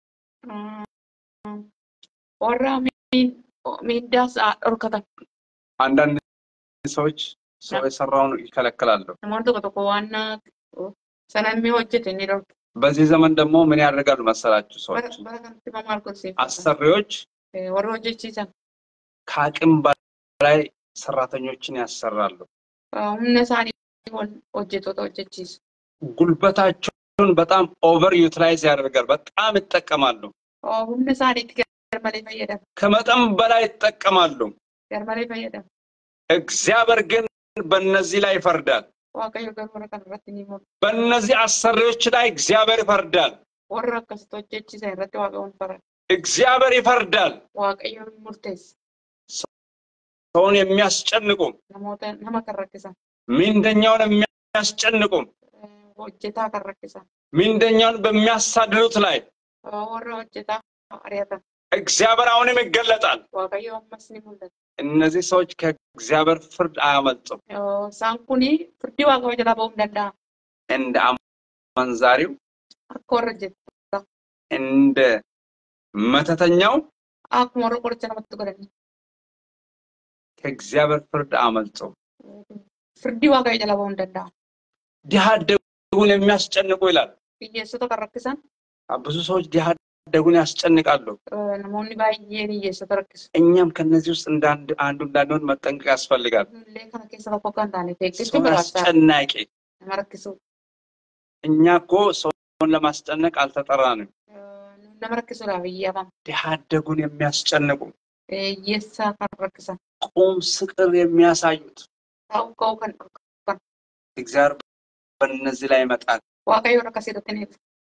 ወራ ሚንዳስ አርከታ አንዳንድ ሰዎች ሰው የሰራውን ይከለክላሉ ማንተ ከተቆ ዋና ሰናሚ ወጀት እንዲለው በዚህ ዘመን ደግሞ ምን ያደርጋሉ መሰላችሁ ሰዎች አሰሪዎች ወሮጀቺሳ ከአቅም በላይ ሰራተኞችን ያሰራሉ እነሳኒ ወጀቶቶችቺስ ጉልበታቸውን በጣም ኦቨር ዩቲላይዝ ያደርጋሉ በጣም ይጠቀማሉ እነሳኒ ገርመለ ፈየደ ከመጠን በላይ ይጠቀማሉ ገርመለ ፈየደ እግዚአብሔር ግን በእነዚህ ላይ ይፈርዳል ዋቀዩ ገርመለ ከረተኒ ሞ በእነዚህ አሰሪዎች ላይ እግዚአብሔር ይፈርዳል ወራከስቶችቺ ሳይረተ ዋቀውን ፈራ እግዚአብሔር ይፈርዳል ዋቀዩ ሙርቴስ ሰውን የሚያስጨንቁ ነማከረከሳ ምንደኛውን የሚያስጨንቁ ወጀታ ከረከሳ ምንደኛውን በሚያሳድዱት ላይ ወራ ወጀታ አሪያታ እግዚአብሔር አሁንም ይገለጣል ዋቀዩ መስኒ ሙለት እነዚህ ሰዎች ከእግዚአብሔር ፍርድ አያመልጡም ሳንኩኒ ፍርዲ ዋጋው ጀላባው እንደዳ እንደ አመንዛሪው አኮረጀ እንደ መተተኛው አክሞሮ ቆርጨ ነው ተቆረኝ ከእግዚአብሔር ፍርድ አያመልጡም ፍርዲ ዋጋው ጀላባው እንደዳ ዲሃደጉን የሚያስጨንቁ ይላል ኢየሱስ ተከረክሰን ብዙ ሰዎች ዲሃደጉን ያስጨንቃሉ ነሞኒ ባይየን ኢየሱስ ተከረክሰ እኛም ከነዚህ ውስጥ አንዱ እንዳንሆን መጠንቀቅ ያስፈልጋል ለካና ከሰባ ኮካንዳኔ ተክቲ ብራሳ አስጨናቂ ማረክሱ እኛ እኮ ሰውን ለማስጨነቅ አልተጠራንም ለማረክሱ ላብያባ ዲሃደጉን የሚያስጨንቁ ኢየሱስ ተከረክሰ ቁም ስቅር የሚያሳዩት ታውቀው ከን እግዚአብሔር በእነዚህ ላይ ይመጣል ዋጋው ረከሰተኔ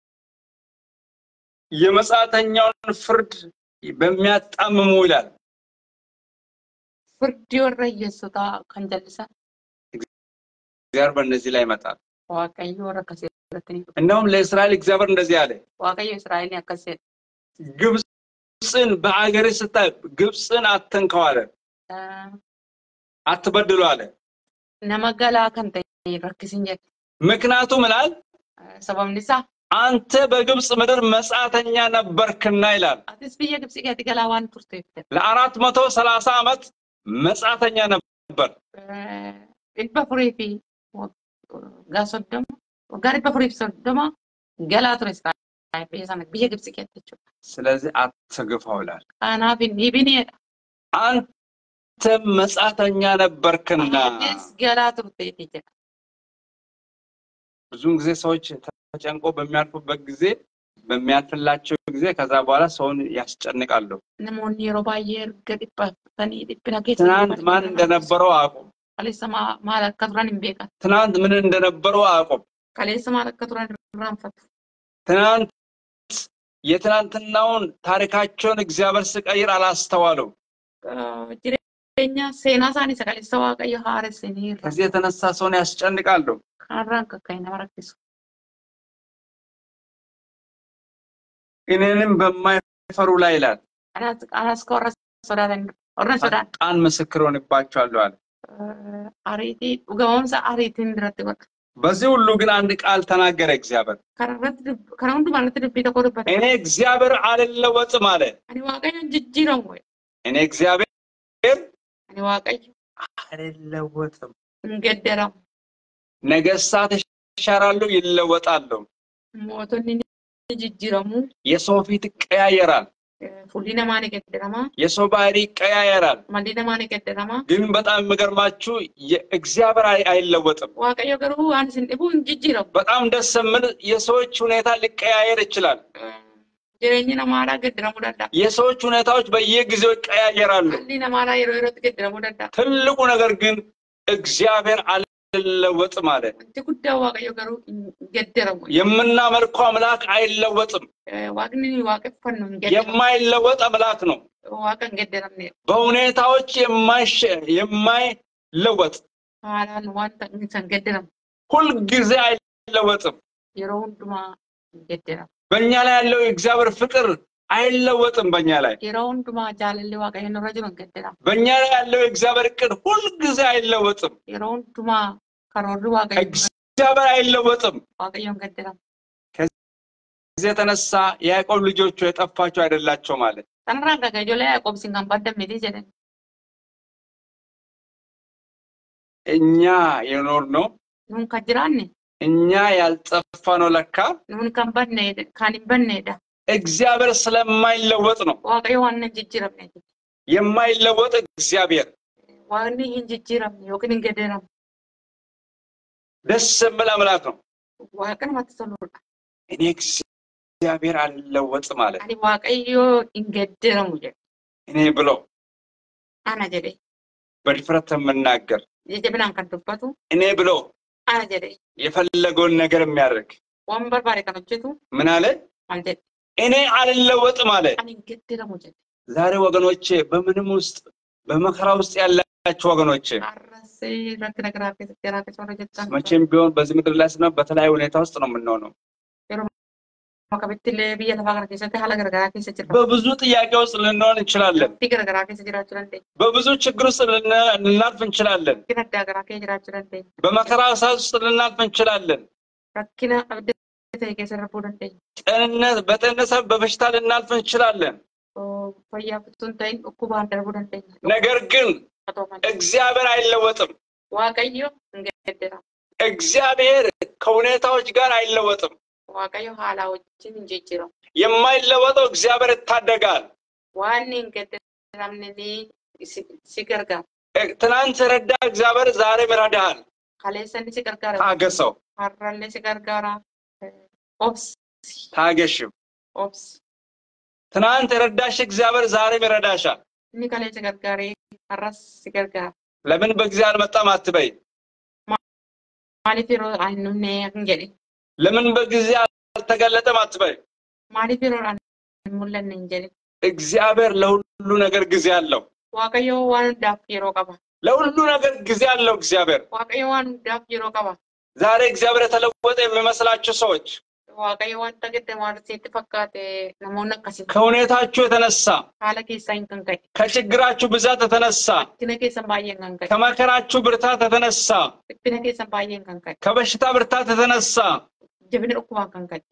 የመጻተኛውን ፍርድ በሚያጣምሙ ይላል ፍርድ ወረ ኢየሱስ ከንጀልሰ እግዚአብሔር በእነዚህ ላይ ይመጣል ዋጋው ረከሰተኔ እንደውም ለእስራኤል እግዚአብሔር እንደዚህ አለ ዋጋው እስራኤል ያከሰ ግብጽን በአገሬ ስታይ ግብጽን አትንከው አለ አትበድሉ አለ ነመገላ ከንተ ረክስንጀ ምክንያቱም ምናል ሰበምንሳ አንተ በግብጽ ምድር መጻተኛ ነበርክና ይላል አትስ በየ ግብጽ ጋር ተገላዋን ቱርቴ ለ430 ዓመት መጻተኛ ነበር በፍሬፊ ጋሶደም ጋር በፍሬፊ ሰደማ ገላትረስ በየሳነ በየ ግብጽ ጋር ተچ ስለዚህ አትግፋው ይላል አናብን ይብኒ አንተ መጻተኛ ነበርክና አትስ ገላትሩቴ ተچ ብዙን ጊዜ ሰዎች ተጨንቆ በሚያልፉበት ጊዜ በሚያልፍላቸው ጊዜ ከዛ በኋላ ሰውን ያስጨንቃሉ ነሞኒ ሮባየር ገድባ ተኒ ዲፕናጌት ትናንት ማን እንደነበረው አቆም ካለሰማ ማለከቱራን እንበቃ ትናንት ምን እንደነበረው አቆም ካለሰማ ማለከቱራን ራንፈት ትናንት የትናንትናውን ታሪካቸውን እግዚአብሔር ሲቀይር አላስተዋሉ ጅሬኛ ሴናሳኒ ሰካለሰዋ ቀይ ሃረስኒ ከዚህ የተነሳ ሰውን ያስጨንቃሉ አራንከ ከይና ማረክስ እኔንም በማይፈሩ ላይ ይላል አናስ ኮረስ ሶዳን ኦረን ሶዳን ጣን ምስክር ሆነባቸዋለሁ አለ አሪቲ ኡጋውንሳ አሪቲን ድረት ወጥ በዚህ ሁሉ ግን አንድ ቃል ተናገረ እግዚአብሔር ከራውንዱ ማለት ድብ ተቆርበት እኔ እግዚአብሔር አልለወጥም አለ እኔ ዋቀኝ ጅጅረው ወይ እኔ እግዚአብሔር እኔ ዋቀኝ አልለወጥም እንገደራው ነገስታት ይሻራሉ ይለወጣሉ ሞቶኒ ጅጅረሙ የሰው ፊት ይቀያየራል ፉሊና ማን ገደራማ የሰው ባህሪ ይቀያየራል ማንዲና ማን ገደራማ ግን በጣም የሚገርማችሁ የእግዚአብሔር አይለወጥም ዋቀዮ ገሩ አንድ ሲንደቡ ጅጅረው በጣም ደስ የሚል የሰዎች ሁኔታ ሊቀያየር ይችላል ጀረኝና ማራ ገደራሙ ዳዳ የሰዎች ሁኔታዎች በየጊዜው ይቀያየራሉ ማንዲና ማራ የሮይሮት ገደራሙ ዳዳ ትልቁ ነገር ግን እግዚአብሔር አይለወጥ ማለት ጉዳዩ ዋቀዮ ገሩ ገደራሙ የምናመልከው አምላክ አይለወጥም ዋቅኒ ዋቀፈን ነው የማይለወጥ አምላክ ነው ዋቀን ገደራም በሁኔታዎች የማይለወጥ አላን ዋንታ እንሰን ገደራም ሁሉ ጊዜ አይለወጥም የሮንዱማ ገደራም በእኛ ላይ ያለው እግዚአብሔር ፍቅር አይለወጥም በእኛ ላይ የሮንዱማ ጃለለ ዋቀዮ ነው ረጅም ገደራም በእኛ ላይ ያለው እግዚአብሔር እቅድ ሁሉ ጊዜ አይለወጥም የሮንዱማ ከሮዱ ዋቀዮ እግዚአብሔር አይለወጥም ዋቀዮ ገደራም ከዚህ የተነሳ ያዕቆብ ልጆቹ የጠፋቸው አይደላቸው ማለት ተንራጋ ገጆላ ያዕቆብ ሲንጋን ባደም ይደጀን እኛ የኖር ነው ኑን ከጅራን እኛ ያልጠፋ ነው ለካ ኑን ከንበነ ካንበነዳ እግዚአብሔር ስለማይለወጥ ነው ዋቀዮ ዋነ ጅጅረም ነው የማይለወጥ እግዚአብሔር ዋኒ ጅጅረም ይወክን እንገደራም ደስ የሚል አምላክ ነው ዋቀን ማተሰሉ እኔ እግዚአብሔር አልለወጥ ማለት አኒ ዋቀዮ እንገደራሙ ጀ እኔ ብሎ አና ጀዴ በድፍረት መናገር የጀብናን ከንተባቱ እኔ ብሎ አና ጀዴ የፈለገውን ነገር የሚያደርግ ወንበር ባሬ ከነጀቱ ምን አለ ማለት እኔ አልለወጥ ማለት አኒ እንገደራሙ ጀ ዛሬ ወገኖቼ በምንም ውስጥ በመከራ ውስጥ ያላችሁ ወገኖቼ አረሴ ረክነግራከ ተራከ ሶረጀታ መቼም ቢሆን በዚህ ምድር ላይ ስና በተለያየ ሁኔታ ውስጥ ነው የምንሆነው Makabit lebi ya tafagar kisa te hala gara kisa jira. በብዙ ጥያቄ ውስጥ ልንሆን እንችላለን Tiga gara kisa jira churante. በብዙ ችግር ውስጥ ልናልፍ እንችላለን Kina da gara kisa jira churante. በመከራ ውስጥ ልናልፍ እንችላለን Rakkina abde te kisa rapurante. በጤንነት በበሽታ ልናልፍ እንችላለን Fayya futun tain ukuban darbudante. ነገር ግን እግዚአብሔር አይለወጥም Waaqayyo ngedera. እግዚአብሔር ከሁኔታዎች ጋር አይለወጥም Waaqayyo hala wajjin injejjira. የማይለወጠው እግዚአብሔር ይታደጋል Waan ingederamneni si gargaara. ትናንት ረዳ እግዚአብሔር ዛሬም ይረዳሃል Kaleessani si gargaara. ታገሰው Har'allee si gargaara. Obs. ታገሽው Obs. ትናንት ረዳሽ እግዚአብሔር ዛሬም ይረዳሻል Inni kalee si gargaaree har'as si gargaara. ለምን በእግዚአብሔር አልመጣም አትበይ Maaliif yeroo annumne hin jedhe. ለምን በጊዜ አልተገለጠም አትበይ Maaliif yeroo hin mul'anne hin jedhe. እግዚአብሔር ለሁሉ ነገር ጊዜ አለው Waaqayyo waan hundaaf yeroo qaba. ለሁሉ ነገር ጊዜ አለው እግዚአብሔር Waaqayyo waan hundaaf yeroo qaba. ዛሬ እግዚአብሔር የተለወጠ የሚመስላችሁ ሰዎች Waaqayyo wanta gaddamaa sitti fakkaate namoonni akkasii. ከሁኔታችሁ የተነሳ Haala keessaa hin kan ka'e. ከችግራችሁ ብዛት የተነሳ Dhiphina keessan baay'een kan ka'e. ከመከራችሁ ብርታት የተነሳ Dhiphina keessan baay'een kan ka'e. ከበሽታ ብርታት የተነሳ Jabina dhukkubaan kan ka'e.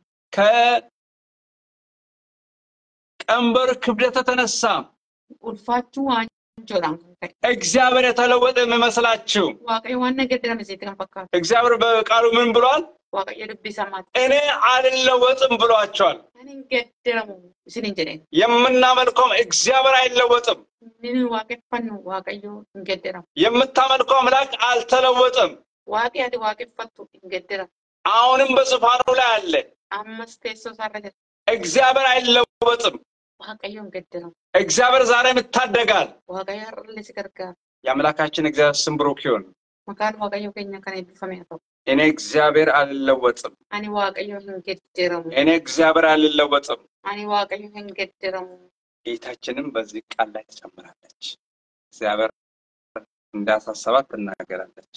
ከቀንበር ክብደት የተነሳ Ulfaachuu waan joodhaan kan ka'e. እግዚአብሔር የተለወጠ የሚመስላችሁ Waaqayyo waan gaddaame sitti kan fakkaate. እግዚአብሔር በቃሉ ምን ብሏል Waaqayyo dubbii samaatti. እኔ አልለወጥም ብሏቸዋል Ani hin gaddaramu isin hin jedheen. የምናመልከው እግዚአብሔር አይለወጥም Inni waaqeffannu Waaqayyo hin gaddaramu. የምታመልከው አምላክ አልተለወጠም Waaqi ati waaqeffattu hin gaddaramu. አሁንም በዙፋኑ ላይ አለ Ammas teessoo isaarra jira. እግዚአብሔር አይለወጥም Waaqayyo hin gaddaramu. እግዚአብሔር ዛሬም ይታደጋል Waaqayyo har'allee si gargaara. የአምላካችን እግዚአብሔር ስም ብሩክ ይሁን Maqaan Waaqayyo keenya kan eebbifame haa ta'u. እኔ እግዚአብሔር አልለወጥም Ani Waaqayyo hin gaddaramu. እኔ እግዚአብሔር አልለወጥም Ani Waaqayyo hin gaddaramu. ጌታችንም በዚህ ቃል ላይ ትጨምራለች እግዚአብሔር እንዳሳሰባት ትናገራለች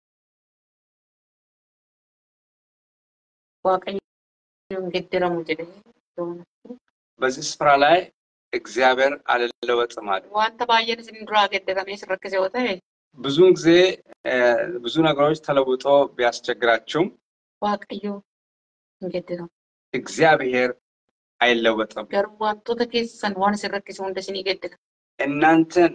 Waaqayyo hin gaddaramu jedhee. በዚህ ስፍራ ላይ እግዚአብሔር አልለወጥም አለ Wanta baay'een isin duraa gaddaramee isin rakkise yoo ta'e ብዙውን ጊዜ ብዙ ነገሮች ተለውጦ ቢያስቸግራችሁም Waaqayyo hin gaddaramu. እግዚአብሔር አይለወጥም Garuu wantoota keessan waan isin rakkise hunda isinii gaddara. እናንተን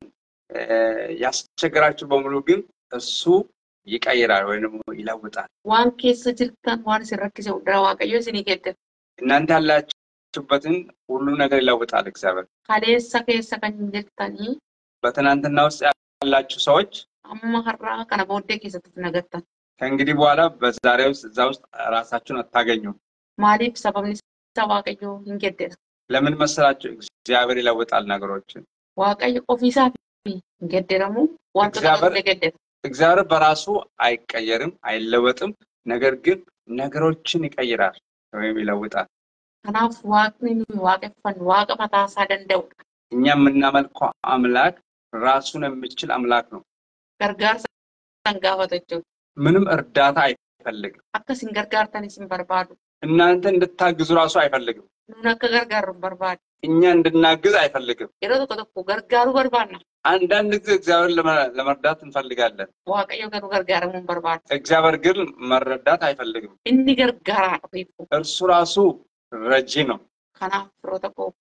ያስቸግራችሁ በሙሉ ግን እሱ ይቀይራል ወይንም ይለውጣል Waan keessa jirtan waan isin rakkise hunda Waaqayyo isinii gaddara. እናንተ ያላችሁበትን ሁሉ ነገር ይለውጣል እግዚአብሔር Kaleessa keessa kan jirtanii በትናንትና ውስጥ ያላችሁ ሰዎች amma har'aa kana booddee keessatti nagattan. ከእንግዲህ በኋላ በዛሬ ውስጥ እዛ ውስጥ ራሳችሁን አታገኙም Maaliif sababni isaa Waaqayyo hin gaddara. ለምን መሰላችሁ እግዚአብሔር ይለውጣል ነገሮችን Waaqayyo ofiisaaf hin gaddaramu wantoota baay'ee gaddara. እግዚአብሔር በራሱ አይቀየርም አይለወጥም ነገር ግን ነገሮችን ይቀይራል ወይም ይለውጣል Kanaaf Waaqni waaqeffannu Waaqa mataa isaa danda'udha. እኛ የምናመልከው አምላክ ራሱን የሚችል አምላክ ነው Gargaarsa kan gaafatu jechuudha. ምንም እርዳታ አይፈልግም Akka isin gargaartan isin barbaadu. እናንተ እንድታግዙ ራሱ አይፈልግም Nuun akka gargaarru hin barbaadu. እኛ እንድናግዝ አይፈልግም Yeroo tokko tokko gargaaruu barbaadna. አንዳንድ ጊዜ እግዚአብሔር ለመርዳት እንፈልጋለን Waaqayyo garuu gargaaramuu hin barbaadu. እግዚአብሔር ግን መረዳት አይፈልግም Inni gargaaraa ofiifu. እርሱ ራሱ ረጂ ነው Kanaaf firoota koo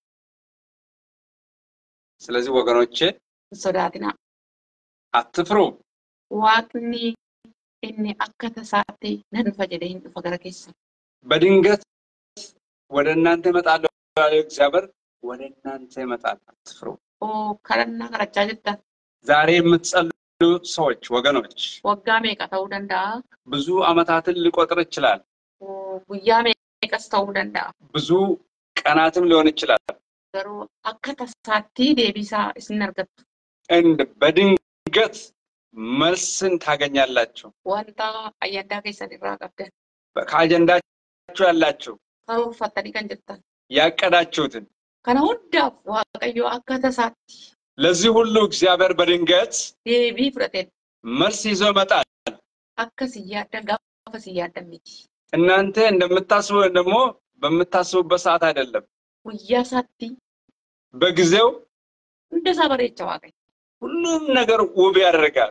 ስለዚህ ወገኖቼ hin sodaatinaa. አትፍሩ Waaqni inni akka tasaatti nan dhufa jedhee hin dhufa gara keessan. በድንገት ወደ እናንተ እመጣለሁ ያለ እግዚአብሔር ወደ እናንተ ይመጣል አትፍሩ Kadhannaa kadhachaa jirtan. ዛሬ የምትጸልዩ ሰዎች ወገኖች Waggaa meeqa ta'uu danda'a? ብዙ አመታትን ሊቆጥር ይችላል Guyyaa meeqas ta'uu danda'a? ብዙ ቀናትም ሊሆን ይችላል Garuu akka tasaatti deebisaa isin argattu. በድንገት መልስን ታገኛላችሁ Wanta ayyaandaa keessan irraa qabdan. ከአጀንዳችሁ ያላችሁ Karoorfattanii kan jirtan. ያቀዳችሁትን Kana hundaaf Waaqayyo akka tasaatti ለዚህ ሁሉ እግዚአብሔር በድንገት deebii fudhatee መልስ ይዞ ይመጣል akka si yaaddan gaafa si yaaddan miti. እናንተ እንደምታስቡ ደግሞ በመታሰቡበት ሰዓት አይደለም ወያሳቲ በጊዜው እንደዛ በሬቻ ዋቀኝ ሁሉም ነገር ውብ ያደርጋል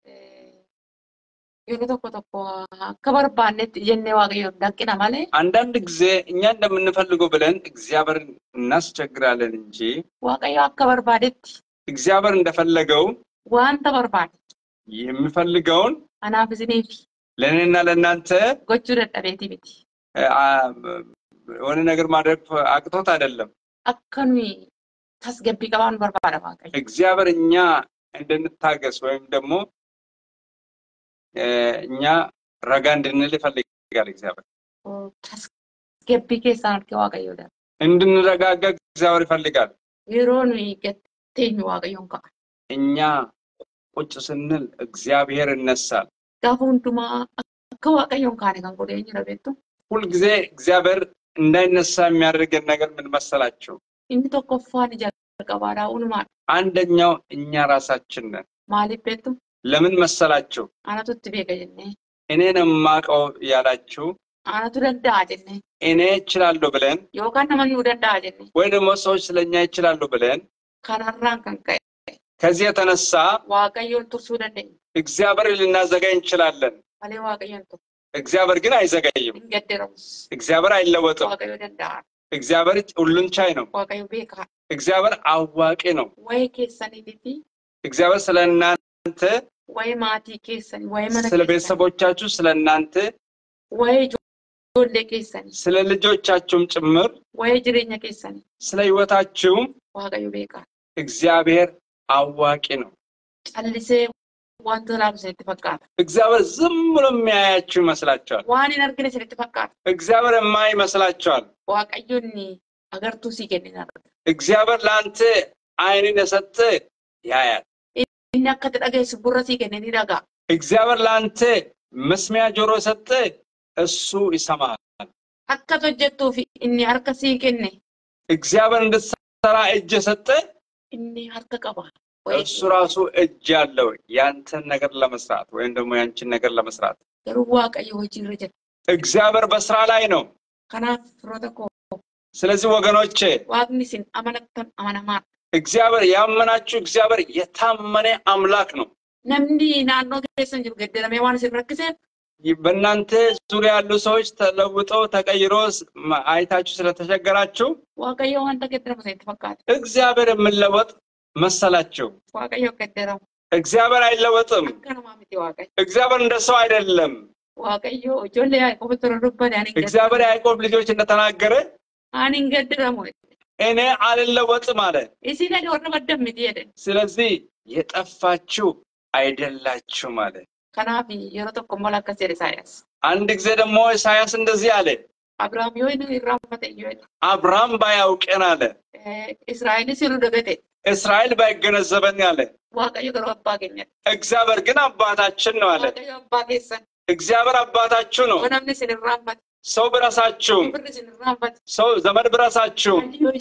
የሮቶኮ ከበርባነት የኔ ዋቀዮ ዳቂና ማለት አንዳንድ ጊዜ እኛ እንደምንፈልገው ብለን እግዚአብሔርን እናስቸግራለን እንጂ ዋቀዮ አከበርባደት እግዚአብሔር እንደፈለገው ዋንተ በርባድ የሚፈልገውን አናፍዝኔፊ ለኔና ለናንተ ጎቹ ደጠቤቲ ቢቲ ወነ ነገር ማድረግ አቅቶት አይደለም አከኑ ታስገቢ ቀባን በርባዳ ዋቀዮ እግዚአብሔር እኛ እንድንታገስ ወይም ደግሞ እኛ ረጋ እንድንል ይፈልጋል እግዚአብሔር ታስገቢ ከሳን ከዋቀዮ ዳ እንድንረጋጋ እግዚአብሔር ይፈልጋል ይሮኑ ይገተኝ ዋቀዮንካ እኛ ቁጭ ስንል እግዚአብሔር እነሳል ጋፉንቱማ ከዋቀዮንካ ነን ጎደኝ ረበቱ ሁሉ ጊዜ እግዚአብሔር እንዳይነሳ የሚያደርገን ነገር ምን መሰላችሁ እንት ተቆፋን ጀቀባራውን ማለት አንደኛው እኛ ራሳችን ነን ማሊበቱ ለምን መሰላችሁ አናቱት ቢገየነ እኔን ማቀው ያላችሁ አናቱ ደንዳ አይደለ እኔ እችላለሁ ብለን ዮካና ማን ደንዳ አይደለ ወይ ደግሞ ሰዎች ስለኛ ይችላሉ ብለን ካራራን ከንከ ከዚህ የተነሳ ዋቀዮን ቱርሱ ደንደኝ እግዚአብሔር ልናዘጋይ እንችላለን አለ ዋቀዮን ቱ እግዚአብሔር ግን አይዘጋይም እንገደረውስ እግዚአብሔር አይለወጥም ዋቀዮ ደንዳ እግዚአብሔር ሁሉን ቻይ ነው ዋቀዮ ቤካ እግዚአብሔር አዋቂ ነው ወይ ከሰኒ ዲቲ እግዚአብሔር ስለናንተ ወይ ማቲ ከሰኒ ወይ ማነ ስለ ቤተሰቦቻችሁ ስለናንተ ወይ ጆሌ ከሰኒ ስለ ልጆቻችሁም ጭምር ወይ ጅሬኛ ከሰኒ ስለ ህይወታችሁ ዋቀዮ ቤካ እግዚአብሔር አዋቂ ነው ጨልሴ ዋንተ ላብሰ ተፈቃተ እግዚአብሔር ዝም ብሎ የሚያያችሁ ይመስላችኋል ዋን ኢነርግነ ስለ ተፈቃተ እግዚአብሔር የማይመስላችኋል ዋቀዮኒ አገርቱ ሲገኝና እግዚአብሔር ላንተ አይንን የሰጠ ያያል እኛ ከተደገስ ቡረሲ ገነኒ ዳጋ እግዚአብሔር ላንተ መስሚያ ጆሮ የሰጠ እሱ ይሰማል አከተጀቱ እኒ አርከሲ ገነ እግዚአብሔር እንድትሰራ እጅ የሰጠ እኒ አርከ ቀባ እሱ ራሱ እጅ ያለው ያንተን ነገር ለመስራት ወይም ደግሞ ያንቺን ነገር ለመስራት ዋቀዮ ወጂ ረጀ እግዚአብሔር በስራ ላይ ነው ከናፍ ሮተኮ ስለዚህ ወገኖቼ ዋግኒሲን አመነተን አመናማ እግዚአብሔር ያመናችሁ እግዚአብሔር የታመነ አምላክ ነው ነምዲ ናኖ ከሰን ጅሩ ገደለሜ ዋን ሲረክሰ በእናንተ ዙሪያ ያሉ ሰዎች ተለውጠው ተቀይሮ አይታችሁ ስለተቸገራችሁ ዋቀዮ አንተ ገደረም ተፈቃተ እግዚአብሔር የምለወጥ መሰላችሁ ዋቀዮ ገደረም እግዚአብሔር አይለወጥም ከነማምቲ ዋቀዮ እግዚአብሔር እንደሰው አይደለም ዋቀዮ ጆሌ ያዕቆብ ተረዱበት ያኔ እግዚአብሔር ያዕቆብ ልጆች እንደተናገረ አኒን ገደረም እኔ አልለወጥም አለ እሲ ላይ ወርነ በደም ይሄደ ስለዚህ የጠፋችሁ አይደላችሁ ማለት ከናፊ የሮተኮ ሞላከሰ ኢሳያስ አንድ ጊዜ ደግሞ ኢሳያስ እንደዚህ አለ አብርሃም ይወይኑ ይራመተ ይወይ አብርሃም ባያውቀን አለ እስራኤል ሲሉ ደገተ እስራኤል ባይገነዘበን አለ ዋቀዮ ገሮ አባገኘ እግዚአብሔር ግን አባታችን ነው አለ ዋቀዮ አባገሰ እግዚአብሔር አባታችሁ ነው ወናምነ ሲራመተ ሰው ብራሳችሁ ሰው ዘመድ ብራሳችሁ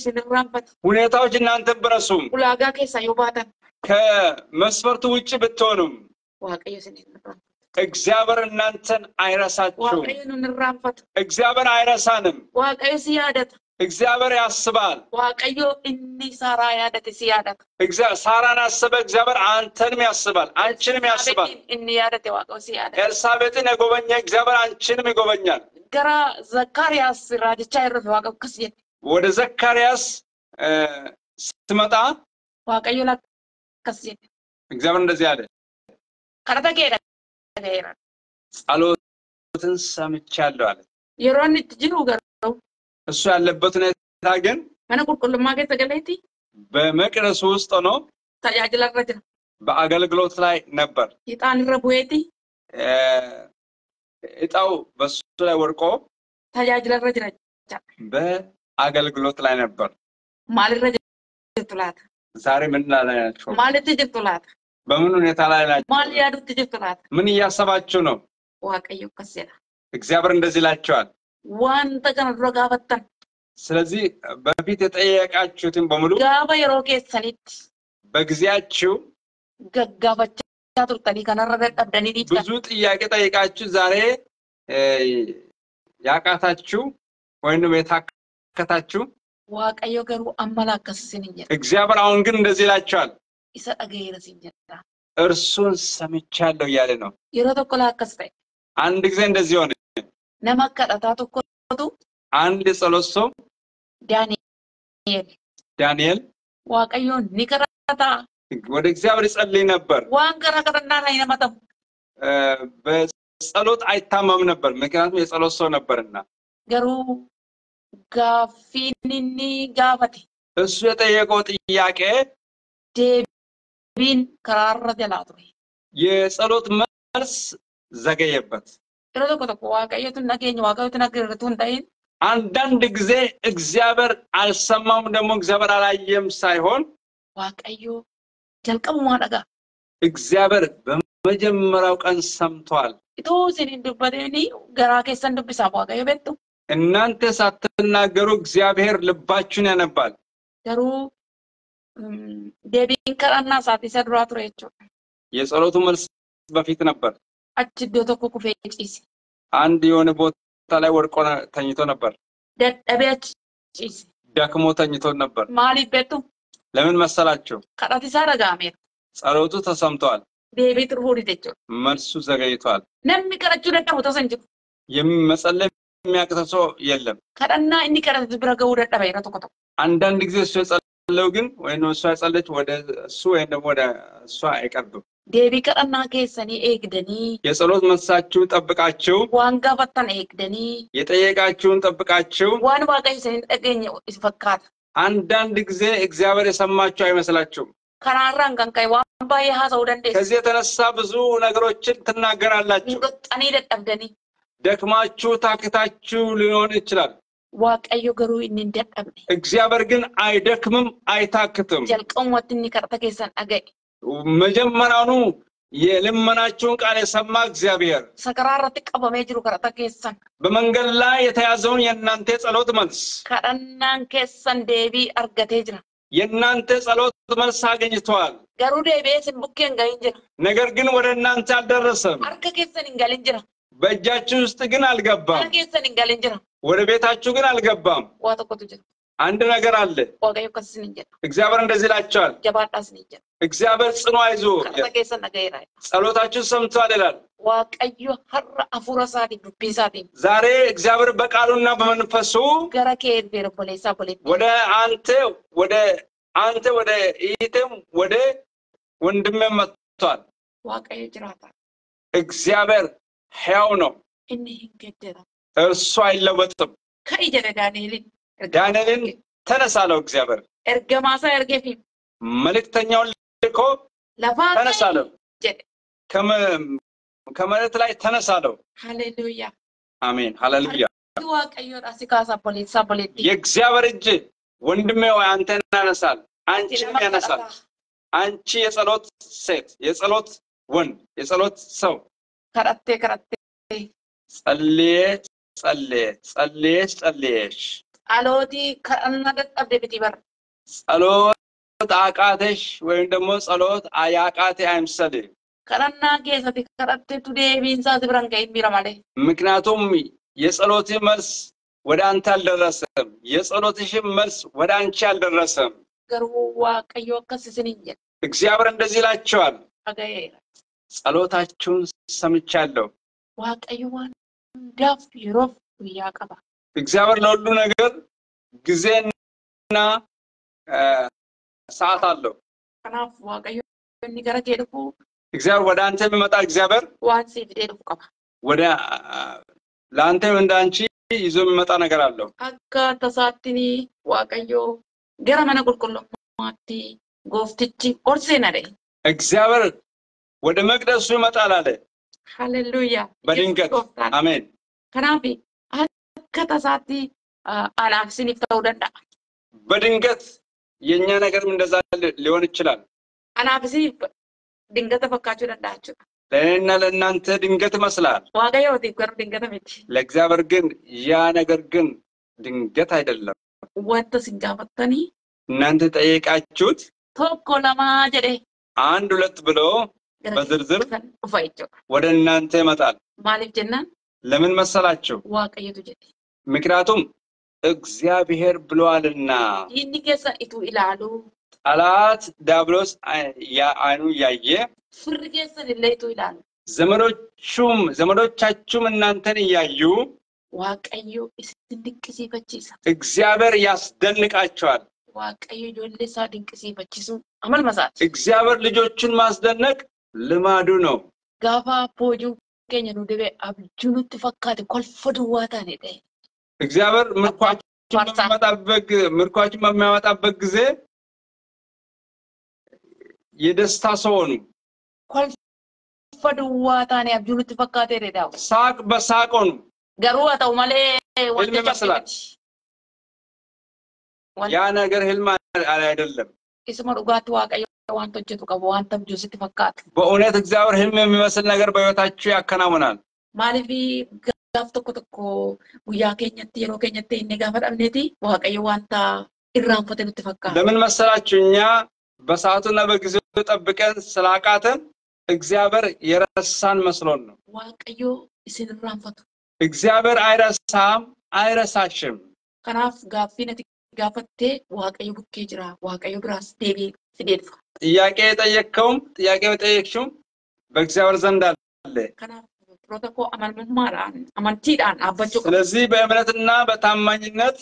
ሁኔታዎች እናንተ ብራሱም ኡላጋ ከሳ ይባታን ከመስፈርቱ ውጪ ብትሆኑም ዋቀዮ ሲነራም እግዚአብሔር እናንተን አይረሳችሁም ዋቀዮ ንራምፈት እግዚአብሔር አይረሳንም ዋቀዮ ሲያደት እግዚአብሔር ያስባል ዋቀዮ እኒ ሳራ ያደት ሲያደት እግዚአብሔር ሳራን አሰበ እግዚአብሔር አንተንም ያስባል አንቺንም ያስባል እኒ ያደት ዋቀዮ ሲያደት ኤልሳቤጥን የጎበኘ እግዚአብሔር አንቺንም ይጎበኛል ገራ ዘካርያስ ራዲቻ ይረፍ ዋቀዮ ከስየ ወደ ዘካርያስ ስትመጣ ዋቀዮ ለከስየ እግዚአብሔር እንደዚህ አለ ከረተከደ ጸሎትን ሰምቻለሁ አለ የሮን ትጅሩ ገሩ እሱ ያለበት ሁኔታ ግን ማነ ቁልቁልማ ገተገለይቲ በመቅደስ ውስጥ ነው ታያጅላረጅ በአገልግሎት ላይ ነበር ይጣን ረቡየቲ እጣው በሱ ላይ ወርቆ ታያጅላረጅ በአገልግሎት ላይ ነበር ማልረጅ ትላት ዛሬ ምን ላይ ናችሁ ማለት ትጅትላት በምን ሁኔታ ላይ ናችሁ ማል ያዱ ትጅትላት ምን ያያሰባችሁ ነው ዋቀዮ ከሰላ እግዚአብሔር እንደዚህ ይላችኋል ዋንተ ከነሮጋፈተን ስለዚህ በፊት የጠየቃችሁትን በሙሉ ጋባ የሮኬ ሰኒት በግዚያችሁ ገጋፈቻ ቱርተኒ ከነረደብደኒ ዲታ ብዙ ጥያቄ ጠይቃችሁ ዛሬ ያቃታችሁ ወይንም የታከታችሁ waaqayyo garuu ammala akkasiin hin jedha እግዚአብሔር አሁን ግን እንደዚህ ይላችኋል isa dhageera sin jedha እርሱን ሰምቻለሁ እያለ ነው yeroo tokko laa akkas ta'e አንድ ጊዜ እንደዚህ ሆነ nama kadhataa tokkotu አንድ የጸሎት ሰው ዳንኤል waaqayyoon ni kadhata ወደ እግዚአብሔር ይጸልይ ነበር waan ገረገረና ላይ ነመጣው በጸሎት አይታመም ነበር ምክንያቱም የጸሎት ሰው ነበርና garuu ጋፊንኒ ጋፈቲ እሱ የጠየቀው ጥያቄ deebiin karaarra jalaa ture የጸሎት መልስ ዘገየበት yeroo tokko tokko waaqayyotu nageenya waaqayyotu nageeratu hin ta'in አንዳንድ ጊዜ እግዚአብሔር አልሰማም ደግሞ እግዚአብሔር አላየም ሳይሆን waaqayyo jalqabumaa dhaga እግዚአብሔር በመጀመሪያው ቀን ሰምቷል itoo isin dubbateni garaa keessan dubbisaa waaqayyo beektu እናንተ ሳትናገሩ እግዚአብሔር ልባችሁን ያነባል garuu deebiin kadhannaa isaati isa duraa ture jechuudha የጸሎቱ መልስ በፊት ነበር achi iddoo tokko kufee ciise አንድ የሆነ ቦታ ላይ ወድቆ ተኝቶ ነበር dadhabee achi ciise ደክሞ ተኝቶ ነበር maaliif beektu ለምን መሰላችሁ kadhati isaa dhaga'ameera ጸሎቱ ተሰምቷል deebii turuu dide jechuudha መልሱ ዘገይቷል namni kadhachuu dadhabu tasan jiru የሚመጸለይ የሚያቅተው ሰው የለም kadhannaa inni kadhatu bira ga'uu dadhaba yeroo tokko tokko አንዳንድ ጊዜ እሱ የጸለየው ግን ወይንም እሱ ያጸለች ወደ እሱ ወይንም ወደ እሷ አይቀርብም deebii kadhannaa keessanii eegdanii የጸሎት መልሳችሁ ጠብቃችሁ waan gaafattan eegdanii የጠየቃችሁን ጠብቃችሁ waan waaqayyo isin dhageenye fakkaata አንዳንድ ጊዜ እግዚአብሔር የሰማችሁ አይመስላችሁም kanaarraan kan ka'e waan baay'ee haasa'uu dandeessu ከዚህ የተነሳ ብዙ ነገሮችን ትናገራላችሁ muudhaxanii dadhabdanii ደክማችሁ ታክታችሁ ሊሆን ይችላል waaqayyo garuu inni hin dadhabne እግዚአብሔር ግን አይደክምም አይታክትም jalqabumatti inni kadhata keessan dhaga'e መጀመሪያውኑ የልመናችሁን ቃል የሰማ እግዚአብሔር sakaraarratti qabamee jiru kadhata keessan በመንገድ ላይ የተያዘውን የእናንተ ጸሎት መልስ kadhannaan keessan deebii argatee jira የእናንተ ጸሎት መልስ አግኝቷል garuu deebi'ee isin bukkee hin gahin jira ነገር ግን ወደ እናንተ አልደረሰም harka keessan hin galin jira በእጃችሁ ውስጥ ግን አልገባም harka keessan hin galin jira ወደ ቤታችሁ ግን አልገባም waa tokkotu jira አንድ ነገር አለ waaqayyo akkas isin hin jedhu እግዚአብሔር እንደዚህ ይላችኋል jabaadhaas isin hin jedhu እግዚአብሔር ጽኑ አይዞ kadhata keessan dhaga'eera ጸሎታችሁን ሰምቷል ይላል waaqayyo har'a hafuura isaatiin dubbii isaatiin ዛሬ እግዚአብሔር በቃሉና በመንፈሱ gara kee ergeera obboleessaa obboleettii ወደ አንተ ወደ ኢቴም ወደ ወንድሜም መጥቷል waaqayyo jiraata እግዚአብሔር ሕያው ነው inni hin geeddaram እርሱ አይለወጥም ka'i jedhe ዳንኤልን ተነሳ አለው እግዚአብሔር ergamaa isaa ergeefi መልእክተኛውን ልኮ lafaa ተነሳ አለው jedhe ከመሬት ላይ ተነሳ አለው ሃሌሉያ አሜን ሃሌሉያ waaqayyo si kaasa obboleessaa obboleettii የእግዚአብሔር እጅ ወንድሜ ወይ አንተን ያነሳል አንቺን ያነሳል አንቺ የጸሎት ሴት የጸሎት ወንድ የጸሎት ሰው kadhattee ጸልየሽ ጸሎቲ kadhanna dadhabde biti bar ጸሎት አቃተሽ ወይም ደግሞ ጸሎት አያቃቴ አይምሰል kadhannaa keessatti kadhatteetu deebiin isaa biran ga'in bira malee ምክንያቱም የጸሎት መልስ ወደ አንተ አልደረሰም የጸሎትሽ መልስ ወደ አንቺ አልደረሰም garuu waaqayyo akkas isin hin jedhu እግዚአብሔር እንደዚህ ይላችኋል dhaga'eera ጸሎታችሁን ሰምቻለሁ waaqayyo waan hundaaf yeroof guyyaa qaba እግዚአብሔር ለሁሉ ነገር ጊዜና ሰዓት አለው kanaaf waaqayyo inni gara kee dhufu እግዚአብሔር ወደ አንተ የሚመጣ እግዚአብሔር waan siif fidee dhufu qaba ወደ ለአንተ እንዳንቺ ይዞ የሚመጣ ነገር አለው akka tasaatini waaqayyo gara mana qulqullummaatti gooftichi ol seenadhe እግዚአብሔር ወደ መቅደሱ ይመጣል አለ ሃሌሉያ በድንገት አሜን kanaaf akka tasaatti anaaf isiniif ta'uu danda'a በድንገት የኛ ነገርም እንደዛ ሊሆን ይችላል anaaf isiniif dingata fakkaachuu danda'a jechuudha ለእኔና ለእናንተ ድንገት ይመስላል waaqayyootiif garuu dingata miti ለእግዚአብሔር ግን ያ ነገር ግን ድንገት አይደለም wanta isin gaafattanii እናንተ ጠየቃችሁት tokko lamaa jedhe አንድ ሁለት ብሎ በዝርዝር dhufa jechuudha ወደ እናንተ ይመጣል maaliif jennaan ለምን መሰላችሁ waaqayyotu jedhe ምክንያቱም እግዚአብሔር ብሏልና inni keessa itu ilaalu ጠላት ዲያብሎስ አይኑ ያየ firri keessa illee itu ilaalu ዘመዶቻችሁም እናንተን ያዩ waaqayyo isin dinqisiifachiisa እግዚአብሔር ያስደንቃቸዋል waaqayyo ijoollee isaa dinqisiifachiisu amal masaati እግዚአብሔር ልጆቹን ማስደነቅ ልማዱ ነው gaafa boojuu keenya nu dibe abjuu nutti fakkaate kolfa duwwaa taane ta'e እግዚአብሔር ምርኳችን በሚያመጣበት ጊዜ የደስታ ሰው ነው kolfa duwwaa taane abjuu nutti fakkaate ta'e ሳቅ በሳቅ ነው garuu haa ta'u malee ህልም ይመስላል ያ ነገር ህልም አይደለም isuma dhugaatti waaqayyo waan hojjetu qabu waan tabjuu sitti fakkaata በእውነት እግዚአብሔር ህልም የሚመስል ነገር በህይወታችሁ ያከናውናል maaliif gaaf tokko guyyaa keenyatti yeroo keenyatti inni gaafa dhabneeti waaqayyo wanta irraanfate nutti fakkaata ለምን መሰላችሁ እኛ በሰዓቱና በጊዜው ጠብቀን ስላቃተን እግዚአብሔር የረሳን መስሎን ነው waaqayyo isin irraanfatu እግዚአብሔር አይረሳም አይረሳሽም kanaaf gaaffiin ati gaafatte waaqayyo bukkee jira waaqayyo biraas deebii fideedfa ጥያቄ የጠየቅሽው በእግዚአብሔር ዘንድ አለ kanaaf protokoo amanamummaadhaan amantiidhaan dhaabbachuu ስለዚህ በእምነትና በታማኝነት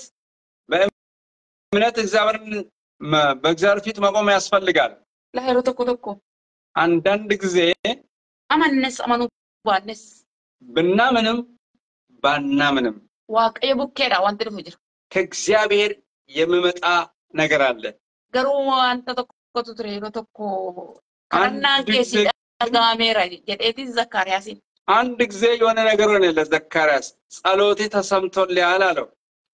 በእምነት በእግዚአብሔር ፊት መቆም ያስፈልጋል ለሄሮ tokko አንዳንድ ጊዜ amannes amanu baannes ብናምንም ባናምንም waaqayyo bukkeedha wanti dhufu jira ከእግዚአብሔር የሚመጣ ነገር አለ garuu wanta tokkotu ture yeroo tokko kanannaan keessi dhagaameera jedheeti zakkaariyaasin አንድ ጊዜ የሆነ ነገር ሆነ ለዘካርያስ ጸሎቴ ተሰምቶልኛል አለው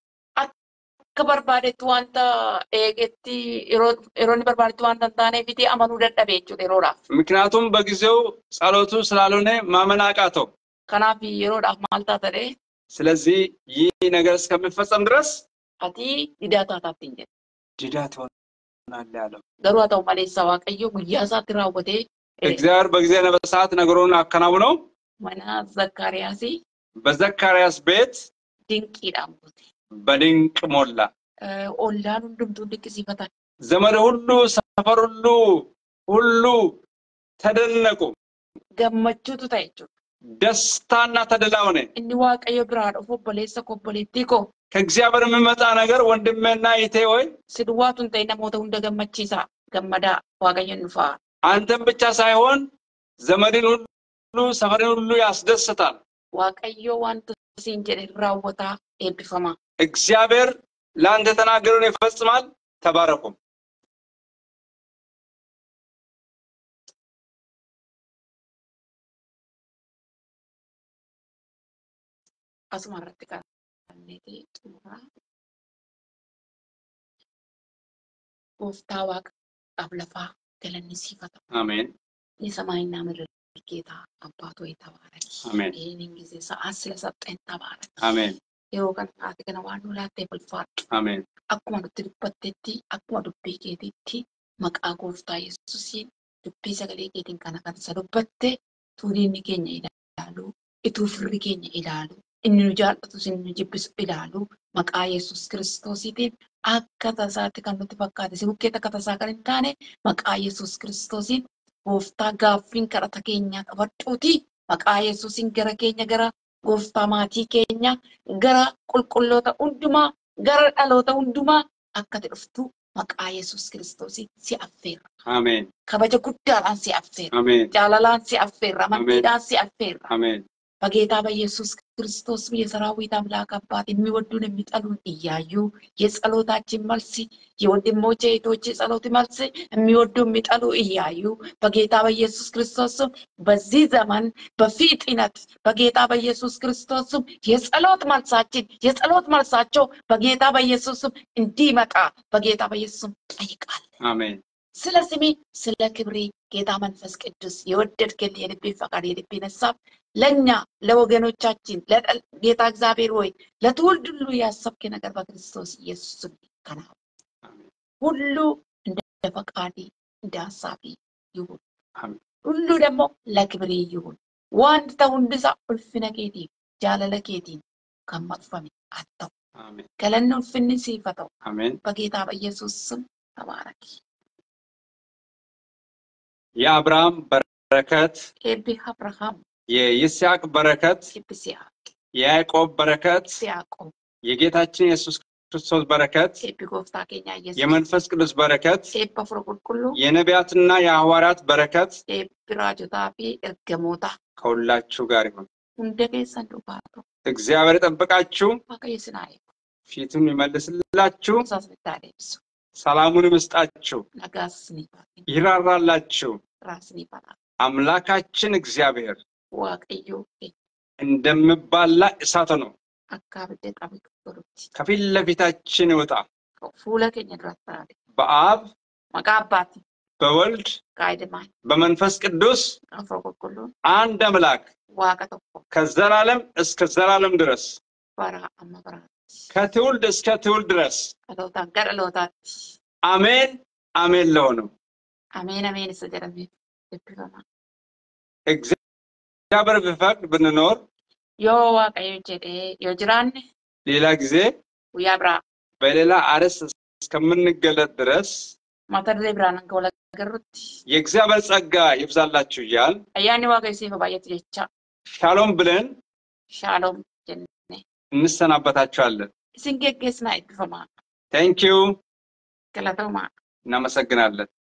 akka barbaadetti wanta eegetti yeroonni barbaadetti wanta taane fiti amanuu dadhabe jechuudha yeroodhaaf ምክንያቱም በጊዜው ጸሎቱ ስላልሆነ ማመን አቃተው kanaaf yeroodhaaf maal taatadhe ስለዚህ ይህ ነገር እስከሚፈጸም ድረስ ati didaa taataattiin jedhe didaa ትሆናለህ ያለው garuu haa ta'u malee waaqayyo guyyaa isaatti raawwatee እግዚአብሔር በጊዜና በሰዓት ነገሩን አከናውነው mana zakkaariyaasi በዘካርያስ ቤት dinqiidhaan guute በድንቅ ሞላ ollaan hundumtuu dinqisiifatan ዘመድ ሁሉ ሰፈር ሁሉ ተደነቁ gammachuutu ta'e jechuudha ደስታና ተድላ ሆነ inni waaqayyo biraa dhufu obboleessa obboleettii koo ከእግዚአብሔር የሚመጣ ነገር ወንድሜና እህቴ ሆይ sidwaatuun ta'e namoota hunda gammachiisa gammadaa waaqayyoon dhufa አንተም ብቻ ሳይሆን ዘመድን ሁሉ ሰፈርን ሁሉ ያስደስታል waaqayyo wanta siin jedhe raawwataa eebbifama እግዚአብሔር ለአንተ ተናገረውን ይፈጽማል ተባረኩ asumarratti kanneeti xumura gooftaa waaqaaf lafaa galanni siifata አሜን የሰማይና ምድር ጌታ አባቶ የተባረክ አሜን ይህንን ጊዜ ሰዓት ስለሰጠን ተባረክ አሜን yeroo kanatti kana waan nulaatee bulfaadhu አሜን akkuma nutti dubbattetti akkuma dubbii keetiitti maqaa gooftaa yesuusiin dubbii sagalee keetiin kana kan isa dubbatte tuuriinni keenya ilaalu ituu firri keenya ilaalu inni nu jaallatu inni nu jibbisu ilaalu maqaa yesuus kiristoosiitiin akka tasaatti kan nutti fakkaate si bukkeetti akka tasaa kan hin taane maqaa yesuus kiristoosiin gooftaa gaaffiin kadhata keenya qabadhuuti maqaa yesuusiin gara keenya gara gooftaa maatii keenya gara qulqulloota hundumaa gara dhaloota hundumaa akka dhuftu maqaa yesuus kiristoosiin si affeerra አሜን kabaja guddaadhaan si affeerra አሜን jaalalaan si affeerra amantiidhaan si affeerra አሜን በጌታ በኢየሱስ ክርስቶስ የሰራዊት አምላክ አባት የሚወዱን የሚጠሉን እያዩ የጸሎታችን መልስ የወንድሞቼ እህቶቼ ጸሎት መልስ የሚወዱ የሚጠሉ እያዩ በጌታ በኢየሱስ ክርስቶስ በዚህ ዘመን በፍጥነት በጌታ በኢየሱስ ክርስቶስ የጸሎት መልሳቸው በጌታ በኢየሱስ እንዲመጣ በጌታ በኢየሱስ ጠይቃለሁ አሜን ስለ ስሜ ስለ ክብሬ ጌታ መንፈስ ቅዱስ የወደድከን የልቤን ፈቃድ የልቤን ሐሳብ ለኛ ለወገኖቻችን ለጌታ እግዚአብሔር ሆይ ለትውልድ ሁሉ ያሰብክ ነገር በክርስቶስ ኢየሱስ ከና ሁሉ እንደ ፈቃዲ እንደ ሐሳቢ ይሁን ሁሉ ደግሞ ለክብሬ ይሁን ዋንተ ሁንድሳ ኡልፍነ ኬቲ ጃለለ ኬቲ ከመጥፈም አጣው አሜን ገለና ulfinni siif haa ta'u አሜን በጌታ በኢየሱስ ስም ተባረክ የአብርሃም በረከት ኤቢ አብርሃም የይስሐቅ በረከት ኤቢሲያቅ የያዕቆብ በረከት ሲያቆብ የጌታችን ኢየሱስ ክርስቶስ በረከት ኤቢ ጎፍታ ኬኛ ኢየሱስ የመንፈስ ቅዱስ በረከት ኤቢ ፍሩ ቁልቁሉ የነቢያትና የሐዋርያት በረከት ኤቢ ራጆታፊ እርገሞታ ከሁላችሁ ጋር ይሁን እንደገሰን ዱባቶ እግዚአብሔር ይጠብቃችሁ አቀየስናይ ፊቱን ይመልስላችሁ ሳስብታለብሱ ሰላሙን ይስጣችሁ ነጋስኒ ይራራላችሁ ራስኒ ባላ አምላካችን እግዚአብሔር ዋቀዩ እንደምባላ እሳት ነው አካብደ ጣብቁሩት ከፊት ለፊታችን ይወጣ ፉለ ከኛ ድራታለ በአብ መቃባት በወልድ ጋይደማይ በመንፈስ ቅዱስ አፍሮቁሉ አንድ አምላክ ዋቀተቆ ከዘላለም እስከ ዘላለም ድረስ ባራ አማባራ ከትውልድ እስከ ትውልድ ድረስ አለውታ ገረለውታ አሜን አሜን ለሆነው አሜን አሜን ሰጀረሚ እብራማ እግዚአብሔር ቢፈቅድ ብንኖር ዮ ዋቀዩ ጀዴ ዮ ጅራን ሌላ ጊዜ ያብራ በሌላ አርስ እስከምንገለጥ ድረስ ማተር ብራናን ከወለገሩት የእግዚአብሔር ጸጋ ይብዛላችሁ ይያል አያኒ ዋቀዩ ሲፈ ባየት የቻ ሻሎም ብለን ሻሎም እንሰናበታችኋለን ሲንገገስና ይፈማ ታንኪዩ ገለተውማ እናመሰግናለን